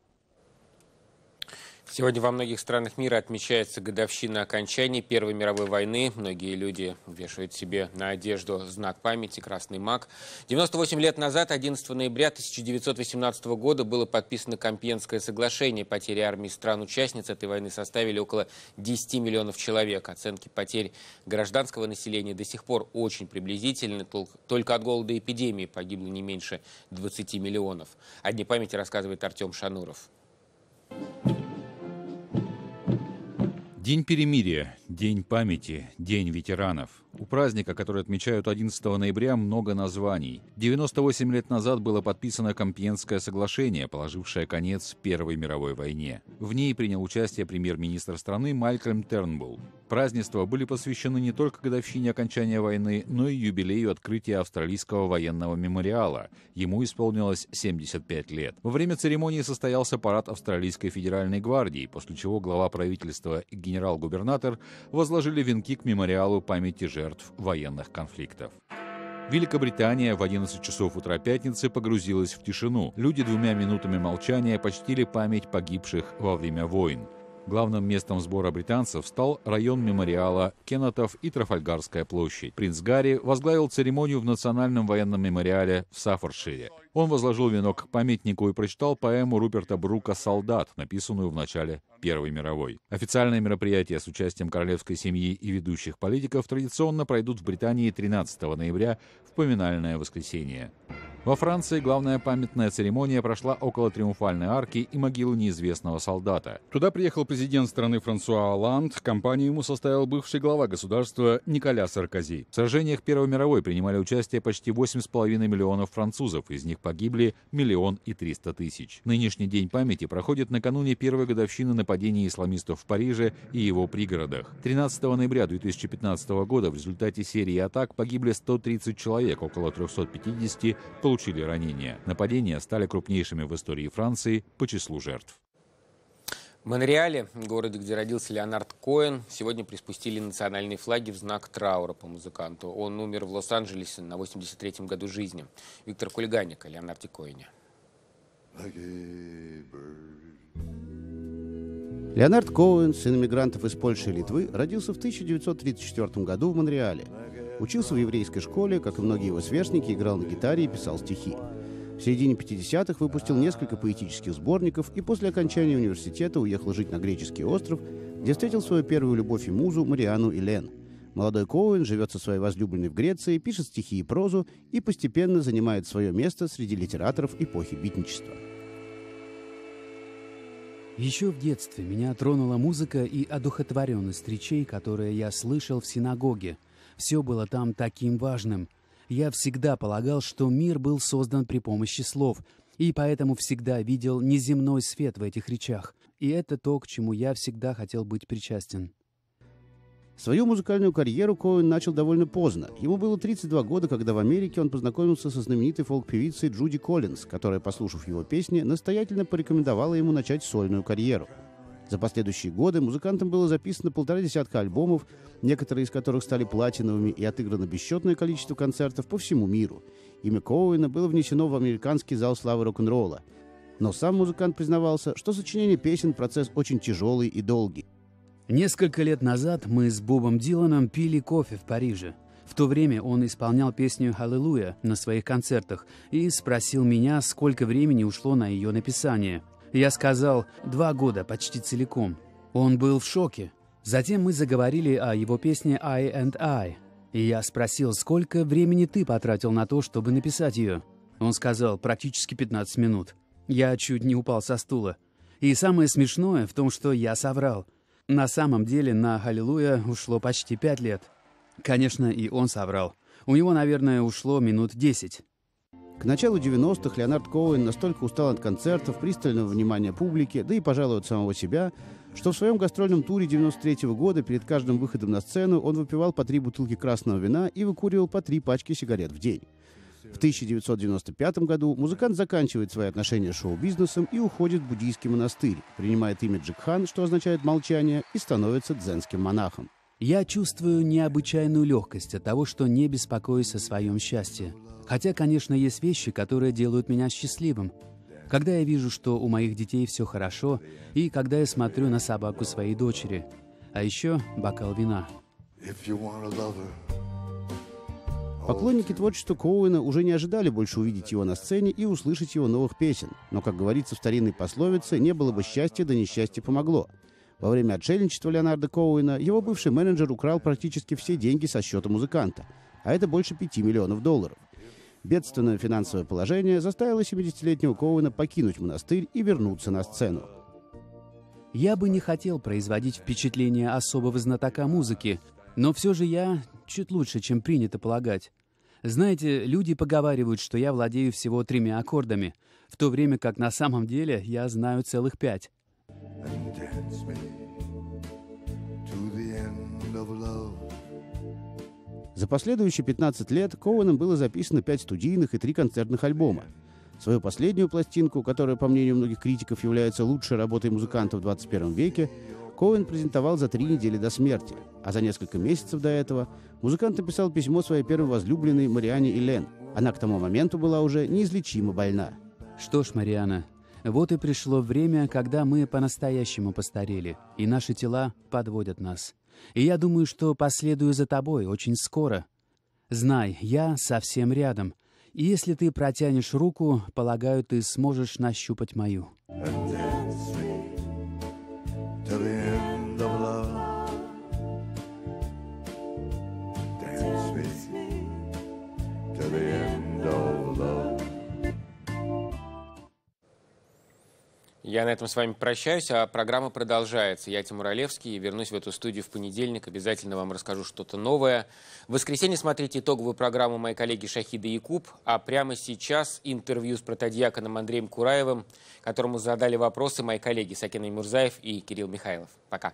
Сегодня во многих странах мира отмечается годовщина окончания Первой мировой войны. Многие люди вешают себе на одежду знак памяти «Красный маг». 98 лет назад, 11 ноября 1918 года, было подписано Компьенское соглашение. Потери армии стран-участниц этой войны составили около 10 миллионов человек. Оценки потерь гражданского населения до сих пор очень приблизительны. Только от голода и эпидемии погибло не меньше 20 миллионов. О Дне памяти рассказывает Артем Шануров. День перемирия, День памяти, День ветеранов. У праздника, который отмечают 11 ноября, много названий. 98 лет назад было подписано Компьенское соглашение, положившее конец Первой мировой войне. В ней принял участие премьер-министр страны Малькольм Тернбулл. Празднества были посвящены не только годовщине окончания войны, но и юбилею открытия австралийского военного мемориала. Ему исполнилось 75 лет. Во время церемонии состоялся парад Австралийской федеральной гвардии, после чего глава правительства и генерал-губернатор возложили венки к мемориалу памяти жертв военных конфликтов. Великобритания в 11 часов утра пятницы погрузилась в тишину. Люди 2 минутами молчания почтили память погибших во время войн. Главным местом сбора британцев стал район мемориала Кеннетов и Трафальгарская площадь. Принц Гарри возглавил церемонию в Национальном военном мемориале в Саффордшире. Он возложил венок к памятнику и прочитал поэму Руперта Брука «Солдат», написанную в начале Первой мировой. Официальные мероприятия с участием королевской семьи и ведущих политиков традиционно пройдут в Британии 13 ноября в поминальное воскресенье. Во Франции главная памятная церемония прошла около Триумфальной арки и могилы неизвестного солдата. Туда приехал президент страны Франсуа Олланд, компанию ему составил бывший глава государства Николя Саркози. В сражениях Первой мировой принимали участие почти 8,5 миллионов французов, из них погибли 1 300 000. Нынешний день памяти проходит накануне первой годовщины нападений исламистов в Париже и его пригородах. 13 ноября 2015 года в результате серии атак погибли 130 человек, около 350 получили ранения. Нападения стали крупнейшими в истории Франции по числу жертв. В Монреале, городе, где родился Леонард Коэн, сегодня приспустили национальные флаги в знак траура по музыканту. Он умер в Лос-Анджелесе на 83-м году жизни. Виктор Кульганик о Леонарде Коэне. Леонард Коэн, сын иммигрантов из Польши и Литвы, родился в 1934 году в Монреале. Учился в еврейской школе, как и многие его сверстники, играл на гитаре и писал стихи. В середине 50-х выпустил несколько поэтических сборников и после окончания университета уехал жить на греческий остров, где встретил свою первую любовь и музу Марианну Элен. Молодой Коэн живет со своей возлюбленной в Греции, пишет стихи и прозу и постепенно занимает свое место среди литераторов эпохи битничества. Еще в детстве меня тронула музыка и одухотворенность речей, которые я слышал в синагоге. Все было там таким важным. Я всегда полагал, что мир был создан при помощи слов, и поэтому всегда видел неземной свет в этих речах. И это то, к чему я всегда хотел быть причастен. Свою музыкальную карьеру Коэн начал довольно поздно. Ему было 32 года, когда в Америке он познакомился со знаменитой фолк-певицей Джуди Коллинз, которая, послушав его песни, настоятельно порекомендовала ему начать сольную карьеру. За последующие годы музыкантам было записано 1,5 альбомов, некоторые из которых стали платиновыми и отыграно бесчетное количество концертов по всему миру. Имя Коэна было внесено в американский зал славы рок-н-ролла. Но сам музыкант признавался, что сочинение песен – процесс очень тяжелый и долгий. Несколько лет назад мы с Бобом Диланом пили кофе в Париже. В то время он исполнял песню «Hallelujah» на своих концертах и спросил меня, сколько времени ушло на ее написание. Я сказал, 2 года, почти целиком. Он был в шоке. Затем мы заговорили о его песне «I and I». И я спросил, сколько времени ты потратил на то, чтобы написать ее? Он сказал, практически 15 минут. Я чуть не упал со стула. И самое смешное в том, что я соврал. На самом деле на «Халилуя» ушло почти 5 лет. Конечно, и он соврал. У него, наверное, ушло минут 10. К началу 90-х Леонард Коуэн настолько устал от концертов, пристального внимания публики, да и, пожалуй, от самого себя, что в своем гастрольном туре 93-го года перед каждым выходом на сцену он выпивал по 3 бутылки красного вина и выкуривал по 3 пачки сигарет в день. В 1995 году музыкант заканчивает свои отношения с шоу-бизнесом и уходит в буддийский монастырь, принимает имя Джикхан, что означает «молчание», и становится дзенским монахом. Я чувствую необычайную легкость от того, что не беспокоюсь о своем счастье. Хотя, конечно, есть вещи, которые делают меня счастливым. Когда я вижу, что у моих детей все хорошо, и когда я смотрю на собаку своей дочери. А еще бокал вина. Поклонники творчества Коуэна уже не ожидали больше увидеть его на сцене и услышать его новых песен. Но, как говорится в старинной пословице, не было бы счастья, да несчастье помогло. Во время отшельничества Леонарда Коуэна его бывший менеджер украл практически все деньги со счета музыканта, а это больше $5 миллионов. Бедственное финансовое положение заставило 70-летнего Коуэна покинуть монастырь и вернуться на сцену. Я бы не хотел производить впечатление особого знатока музыки, но все же я чуть лучше, чем принято полагать. Знаете, люди поговаривают, что я владею всего 3 аккордами, в то время как на самом деле я знаю целых 5. За последующие 15 лет Коуэном было записано 5 студийных и 3 концертных альбома. Свою последнюю пластинку, которая, по мнению многих критиков, является лучшей работой музыканта в 21 веке, Коуэн презентовал за 3 недели до смерти, а за несколько месяцев до этого музыкант написал письмо своей первой возлюбленной Мариане Элен. Она к тому моменту была уже неизлечимо больна. Что ж, Мариана, вот и пришло время, когда мы по-настоящему постарели, и наши тела подводят нас. И я думаю, что последую за тобой очень скоро. Знай, я совсем рядом, и если ты протянешь руку, полагаю, ты сможешь нащупать мою. Я на этом с вами прощаюсь, а программа продолжается. Я Тимур Олевский, вернусь в эту студию в понедельник, обязательно вам расскажу что-то новое. В воскресенье смотрите итоговую программу моей коллеги Шахида Якуб, а прямо сейчас интервью с протодиаконом Андреем Кураевым, которому задали вопросы мои коллеги Сакин Мурзаев и Кирилл Михайлов. Пока.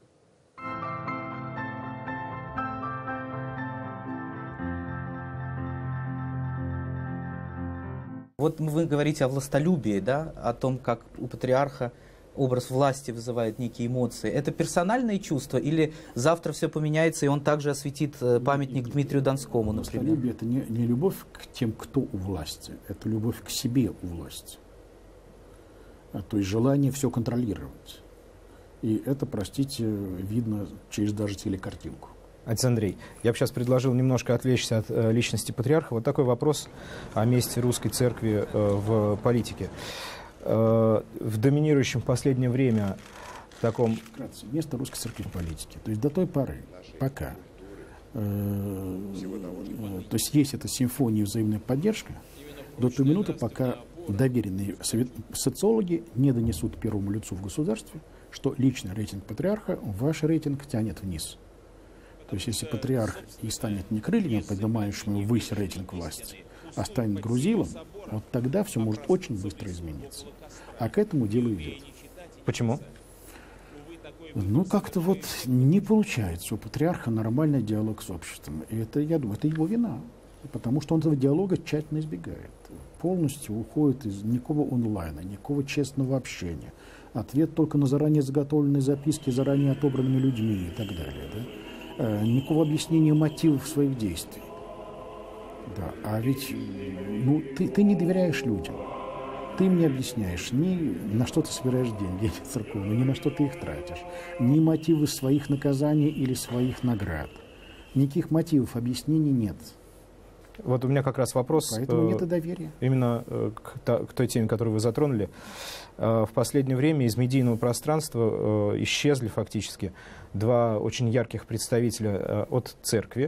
Вот вы говорите о властолюбии, да, о том, как у патриарха образ власти вызывает некие эмоции. Это персональные чувства или завтра все поменяется, и он также осветит памятник Дмитрию Донскому, например? Властолюбие – это не любовь к тем, кто у власти, это любовь к себе у власти. То есть желание все контролировать. И это, простите, видно через даже телекартинку. Отец Андрей, я бы сейчас предложил немножко отвлечься от личности патриарха. Вот такой вопрос о месте русской церкви в политике. В доминирующем в последнее время таком... Вкратце, место русской церкви в политике. То есть до той поры, пока то есть эта симфония взаимная поддержка, до той минуты, пока доверенные социологи не донесут первому лицу в государстве, что личный рейтинг патриарха ваш рейтинг тянет вниз. То есть, если патриарх и станет не крыльями, поднимающими ввысь рейтинг власти, а станет грузилом, вот тогда все может очень быстро измениться. А к этому делу идет. Почему? Ну, как-то вот не получается у патриарха нормальный диалог с обществом. И это, я думаю, это его вина. Потому что он этого диалога тщательно избегает. Полностью уходит из никакого онлайна, никакого честного общения. Ответ только на заранее заготовленные записки, заранее отобранными людьми и так далее. Да? Никакого объяснения мотивов своих действий. Да, а ведь ты не доверяешь людям. ты мне объясняешь, ни на что ты собираешь деньги церковные, ни на что ты их тратишь, ни мотивы своих наказаний или своих наград. Никаких мотивов, объяснений нет. Вот у меня как раз вопрос нет и доверия. Именно к той теме, которую вы затронули. В последнее время из медийного пространства исчезли фактически два очень ярких представителя от церкви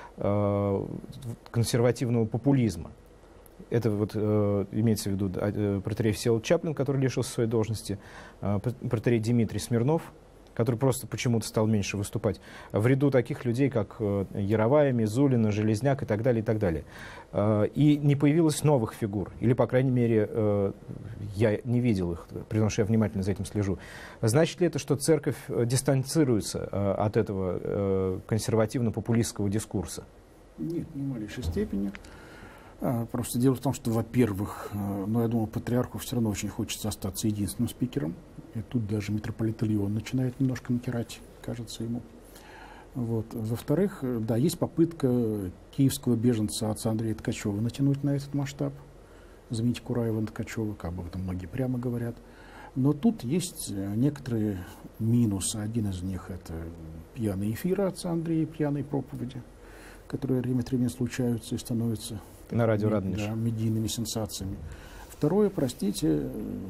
консервативного популизма. Это вот имеется в виду протоиерей Всеволод Чаплин, который лишился своей должности, протоиерей Дмитрий Смирнов, который просто почему-то стал меньше выступать, в ряду таких людей, как Яровая, Мизулина, Железняк и так далее, и так далее. И не появилось новых фигур, или, по крайней мере, я не видел их, потому что я внимательно за этим слежу. Значит ли это, что церковь дистанцируется от этого консервативно-популистского дискурса? Нет, ни в малейшей степени. Просто дело в том, что, во-первых, я думаю, патриарху все равно очень хочется остаться единственным спикером. И тут даже митрополит Ильон начинает немножко натирать, кажется ему. Вот. Во-вторых, да, есть попытка киевского беженца отца Андрея Ткачева натянуть на этот масштаб. Заменить Кураева на Ткачева, как бы об этом многие прямо говорят. Но тут есть некоторые минусы. Один из них — это пьяные эфиры отца Андрея, пьяные проповеди, которые время от времени случаются и становятся на радио Радонеж, да, медийными сенсациями. Второе, простите,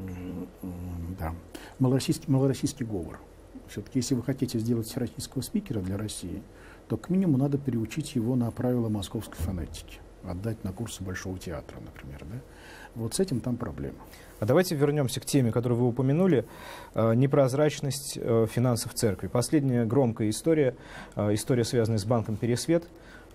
да, малороссийский говор. Все-таки, если вы хотите сделать всероссийского спикера для России, то к минимуму надо переучить его на правила московской фонетики, отдать на курсы Большого театра, например. Да? Вот с этим там проблема. А давайте вернемся к теме, которую вы упомянули, непрозрачность финансов церкви. Последняя громкая история, связанная с банком «Пересвет».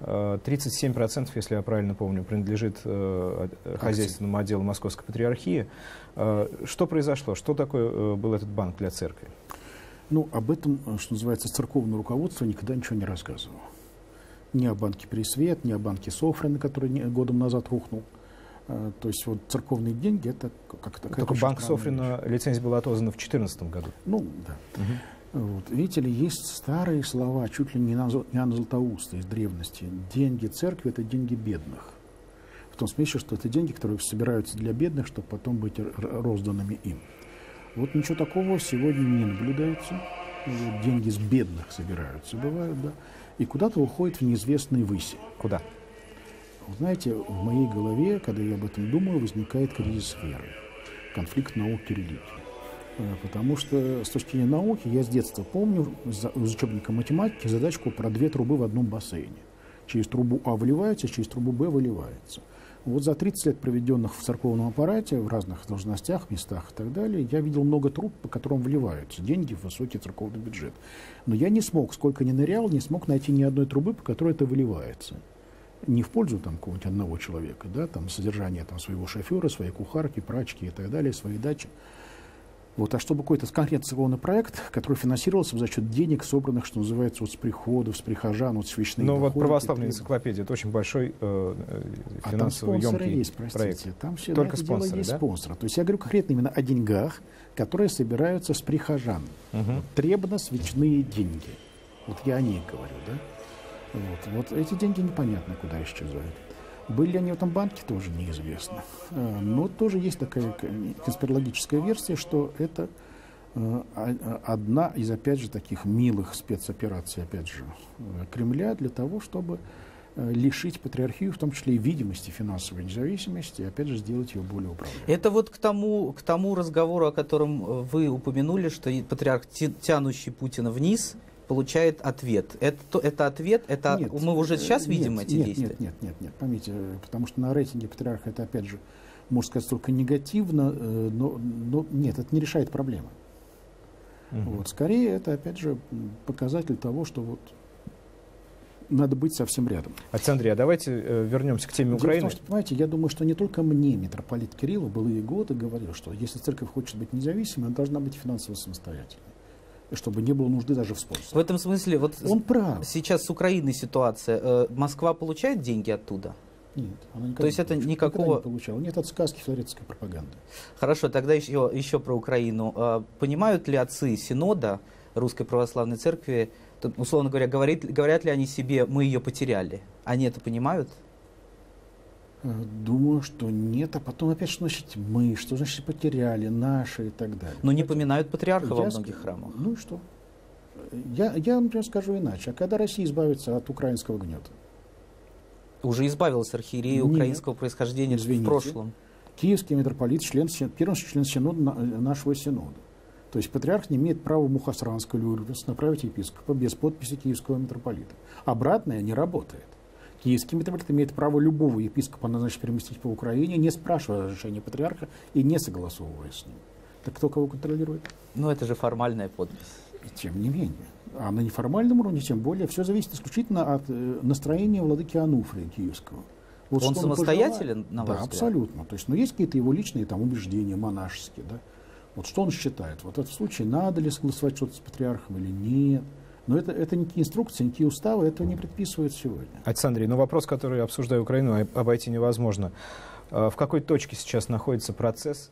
37%, если я правильно помню, принадлежит хозяйственному отделу Московской Патриархии. Что произошло? Что такое был этот банк для церкви? Ну, об этом, что называется, церковное руководство никогда ничего не рассказывало. Ни о банке «Пересвет», ни о банке «Софрина», который годом назад рухнул. То есть вот церковные деньги — это как-то... Только банк «Софрина» лицензия была отозвана в 2014 году. Ну, да. Угу. Вот. Видите ли, есть старые слова, чуть ли не Иоанна Златоуста из древности. Деньги церкви — это деньги бедных. В том смысле, что это деньги, которые собираются для бедных, чтобы потом быть розданными им. Вот ничего такого сегодня не наблюдается. Деньги с бедных собираются, бывают, да. И куда-то уходят в неизвестные выси. Куда? Вы знаете, в моей голове, когда я об этом думаю, возникает кризис веры, конфликт науки и религии. Потому что с точки зрения науки я с детства помню из учебника математики задачку про 2 трубы в одном бассейне. Через трубу А вливается, через трубу Б выливается. Вот за 30 лет, проведенных в церковном аппарате, в разных должностях, местах и так далее, я видел много труб, по которым вливаются деньги в высокий церковный бюджет. Но я не смог, сколько ни нырял, не смог найти ни одной трубы, по которой это выливается. Не в пользу там какого-нибудь одного человека, да, там содержание там, своего шофера, своей кухарки, прачки и так далее, своей дачи. Вот, а чтобы какой-то конкретный церковный проект, который финансировался за счет денег, собранных, что называется, вот с приходов, с прихожан, вот свечные доходы. Но вот православная энциклопедия — это очень большой финансово емкий есть, простите, проект. Там все только это спонсоры, дело есть да? спонсоры. То есть я говорю конкретно именно о деньгах, которые собираются с прихожан. Вот, требно-свечные деньги. Вот я о них говорю, да? Вот эти деньги непонятно куда исчезают. Были ли они в этом банке, тоже неизвестно. Но тоже есть такая конспирологическая версия, что это одна из, опять же, таких милых спецопераций, опять же, Кремля для того, чтобы лишить патриархию, в том числе и видимости финансовой независимости, и, опять же, сделать ее более управляемой. Это вот к тому разговору, о котором вы упомянули, что патриарх, тянущий Путина вниз, получает ответ. Это ответ? Это нет, мы уже сейчас видим эти действия? Нет. Поймите, потому что на рейтинге патриарха это, опять же, можно сказать, только негативно, но нет, это не решает проблемы. Вот, скорее, это, опять же, показатель того, что вот надо быть совсем рядом. Отец Андрей, а давайте вернемся к теме Украины. Дело в том, что, понимаете, я думаю, что не только мне митрополит Кирилл в былые годы говорил, что если церковь хочет быть независимой, она должна быть финансово самостоятельной, чтобы не было нужды даже в спонсоре. В этом смысле, вот он прав. Сейчас с Украиной ситуация. Москва получает деньги оттуда? Нет, она никогда То есть это никакого... не получала. Нет, это сказки флоридской пропаганды. Хорошо, тогда еще про Украину. Понимают ли отцы Синода Русской Православной Церкви, условно говоря, говорят ли они себе, мы ее потеряли? Они это понимают? Думаю, что нет, а потом опять что значит мы, что значит потеряли, наши и так далее. Но не поминают патриарха во многих храмах. Ну и что? Я, например, скажу иначе. А когда Россия избавится от украинского гнета? Уже избавилась архиерея украинского происхождения в прошлом. Киевский митрополит, первый член синода нашего синода. То есть патриарх не имеет права Мухосранскую Люрвис направить епископа без подписи киевского митрополита. Обратное не работает. Киевский митрополит имеет право любого епископа назначить переместить по Украине, не спрашивая разрешения патриарха и не согласовывая с ним. Так кто кого контролирует? Ну, это же формальная подпись. И тем не менее. А на неформальном уровне, тем более, все зависит исключительно от настроения владыки Ануфрия Киевского. Вот он самостоятелен, на ваш взгляд? Да, абсолютно. То есть, есть какие-то его личные там убеждения, монашеские, да? Вот что он считает? Вот в этом случае надо ли согласовать что-то с патриархом или нет? Но это никакие инструкции, никакие уставы этого не предписывают сегодня. Александр, но вопрос, который, обсуждая Украину, обойти невозможно. В какой точке сейчас находится процесс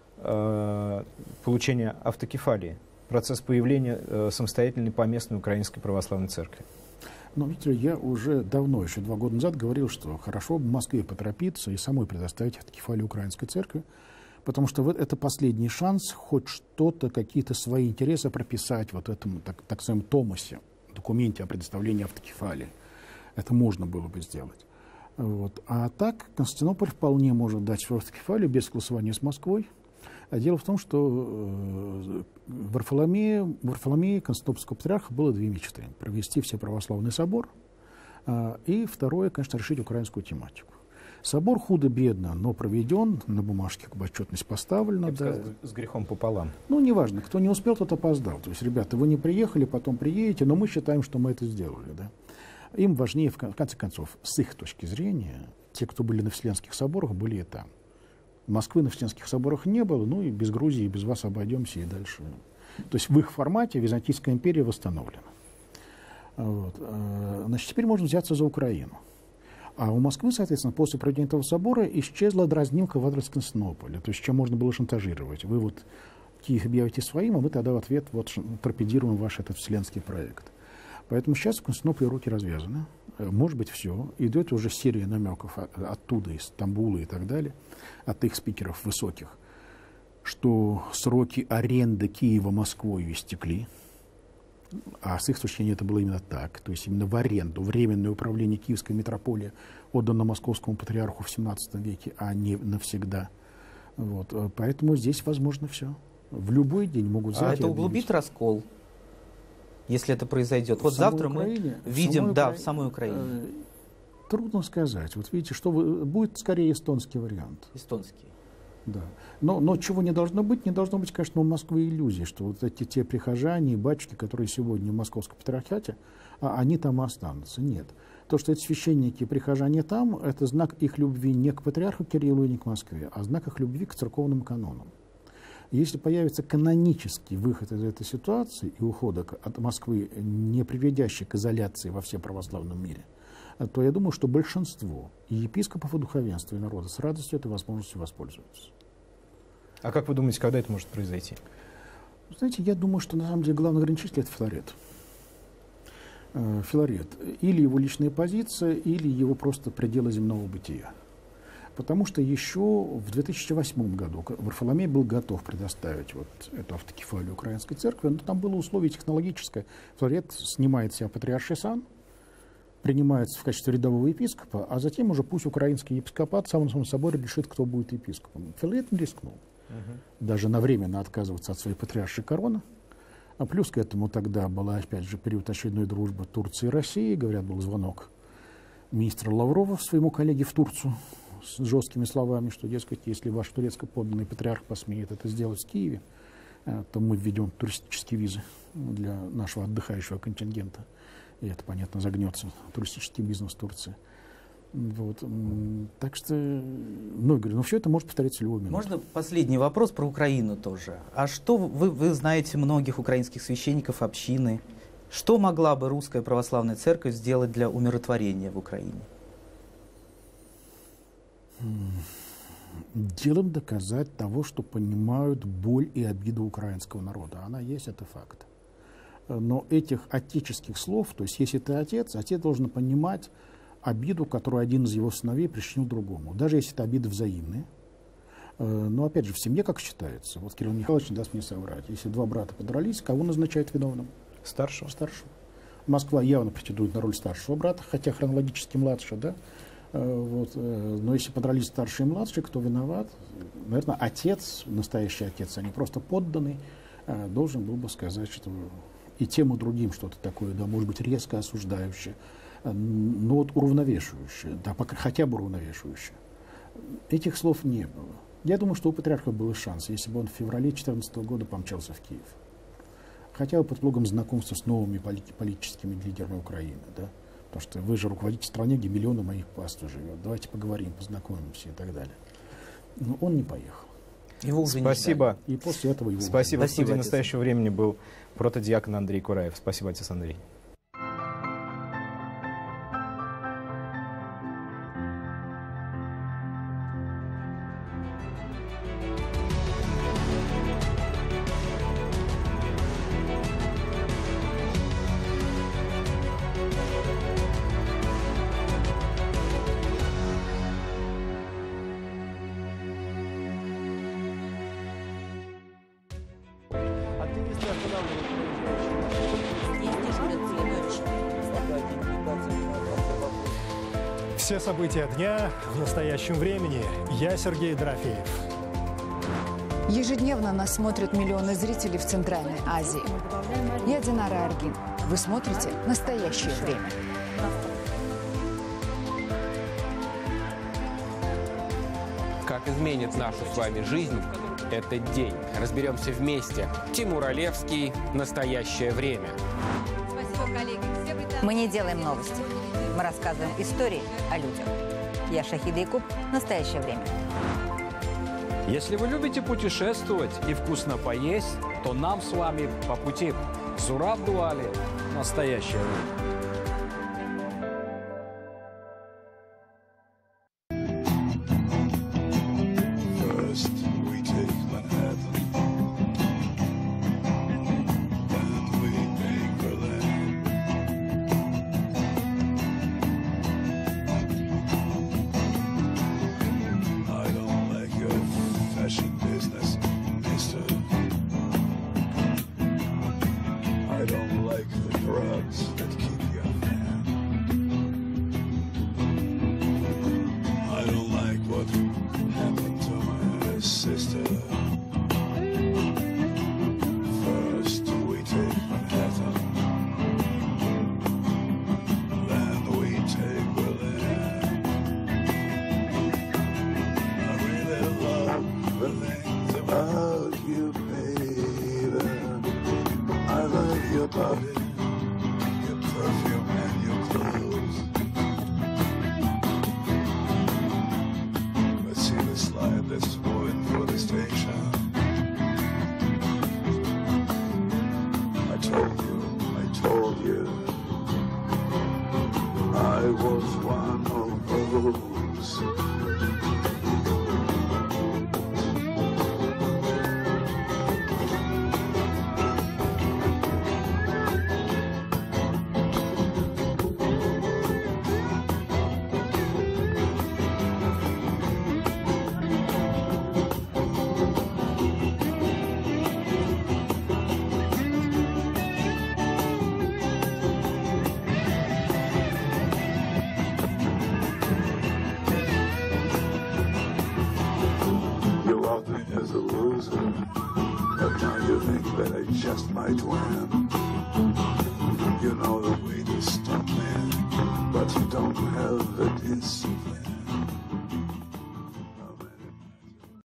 получения автокефалии? Процесс появления самостоятельной поместной Украинской Православной Церкви? Ну, видите, я уже давно, еще 2 года назад, говорил, что хорошо бы в Москве поторопиться и самой предоставить автокефалию Украинской Церкви, потому что это последний шанс хоть что-то, какие-то свои интересы прописать вот в этом, так называемом томосе, документе о предоставлении автокефалии. Это можно было бы сделать. Вот. А так Константинополь вполне может дать свою автокефалию без согласования с Москвой. А дело в том, что в Варфоломее Константинопольского патриарха было 2 мечты. Провести Всеправославный собор и второе, конечно, решить украинскую тематику. Собор худо-бедно, но проведен, на бумажке как бы отчетность поставлена. Я бы сказал, с грехом пополам. Ну, неважно, кто не успел, тот опоздал. То есть, ребята, вы не приехали, потом приедете, но мы считаем, что мы это сделали. Да? Им важнее, в конце концов, с их точки зрения, те, кто были на Вселенских соборах, были и там. Москвы на Вселенских соборах не было, ну и без Грузии, без вас обойдемся и дальше. То есть в их формате Византийская империя восстановлена. Вот. Значит, теперь можно взяться за Украину. А у Москвы, соответственно, после проведения этого собора исчезла дразнимка в адрес Константинополя, то есть чем можно было шантажировать. Вы вот Киев объявите своим, а мы тогда в ответ вот торпедируем ваш этот вселенский проект. Поэтому сейчас в Константинополе руки развязаны. Может быть, все. Идет уже серия намеков оттуда, из Стамбула и так далее, от их спикеров высоких, что сроки аренды Киева Москвой истекли. А с их точки зрения это было именно так. То есть именно в аренду. Временное управление Киевской митрополии отдано Московскому патриарху в 17 веке, а не навсегда. Вот. Поэтому здесь возможно все. В любой день могут взять. А это углубит раскол, если это произойдет? Вот завтра мы видим, в самой Украине. Трудно сказать. Вот видите, что будет скорее эстонский вариант. Эстонский. Да. Но чего не должно быть, конечно, у Москвы иллюзии, что вот эти те прихожане и батюшки, которые сегодня в Московском патриархате, они там и останутся. Нет. То, что эти священники и прихожане там, это знак их любви не к патриарху Кириллу и не к Москве, а знак их любви к церковным канонам. Если появится канонический выход из этой ситуации и ухода от Москвы, не приведящий к изоляции во всем православном мире, то я думаю, что большинство и епископов, и духовенства, и народа с радостью этой возможностью воспользуются. А как вы думаете, когда это может произойти? Знаете, я думаю, что на самом деле главный ограничитель — это Филарет. Филарет. Или его личная позиция, или его просто пределы земного бытия. Потому что еще в 2008 году Варфоломей был готов предоставить вот эту автокефалию Украинской Церкви, но там было условие технологическое. Филарет снимает с себя патриарший сан, принимается в качестве рядового епископа, а затем уже пусть украинский епископат в самом соборе решит, кто будет епископом. Филарет не рискнул. Даже навременно отказываться от своей патриаршей короны. А плюс к этому тогда была, опять же, период очередной дружбы Турции и России. Говорят, был звонок министра Лаврова своему коллеге в Турцию с жесткими словами, что, дескать, если ваш турецко-подданный патриарх посмеет это сделать в Киеве, то мы введем туристические визы для нашего отдыхающего контингента. И это, понятно, загнется туристический бизнес Турции. Вот. Так что, ну, говорю, все это может повториться в любой минуте. Можно последний вопрос про Украину тоже? А что вы знаете многих украинских священников, общины? Что могла бы Русская Православная Церковь сделать для умиротворения в Украине? Делом доказать того, что понимают боль и обиду украинского народа. Она есть, это факт. Но этих отеческих слов, то есть если ты отец должен понимать, обиду, которую один из его сыновей причинил другому. Даже если это обиды взаимные. Но опять же, в семье как считается? Вот Кирилл Михайлович не даст мне соврать. Если два брата подрались, кого назначают виновным? Старшего. Старшего. Москва явно претендует на роль старшего брата, хотя хронологически младшего, да? Вот. Но если подрались старший и младший, кто виноват? Наверное, отец, настоящий отец, а не просто подданный, должен был бы сказать, что и тем, и другим что-то такое, да, может быть, резко осуждающее, но вот уравновешивающее, да, хотя бы уравновешивающее. Этих слов не было. Я думаю, что у патриарха был шанс, если бы он в феврале 2014 года помчался в Киев. Хотя бы под предлогом знакомства с новыми политическими лидерами Украины, да. Потому что вы же руководите стране, где миллионы моих паствы живет. Давайте поговорим, познакомимся и так далее. Но он не поехал. Его уже спасибо. И после этого его спасибо. В студии «Настоящего времени» был протодиакон Андрей Кураев. Спасибо, отец Андрей. Все события дня в настоящем времени. Я Сергей Дорофеев. Ежедневно нас смотрят миллионы зрителей в Центральной Азии. Я Динара Аргин. Вы смотрите «Настоящее время». Как изменит нашу с вами жизнь этот день? Разберемся вместе. Тимур Олевский, «Настоящее время». Спасибо, коллеги. Мы не делаем новости. Мы рассказываем истории о людях. Я Шахида Якуб. «Настоящее время». Если вы любите путешествовать и вкусно поесть, то нам с вами по пути. Зураб Дуали. «Настоящее время». As a loser, but now you think that I just might win.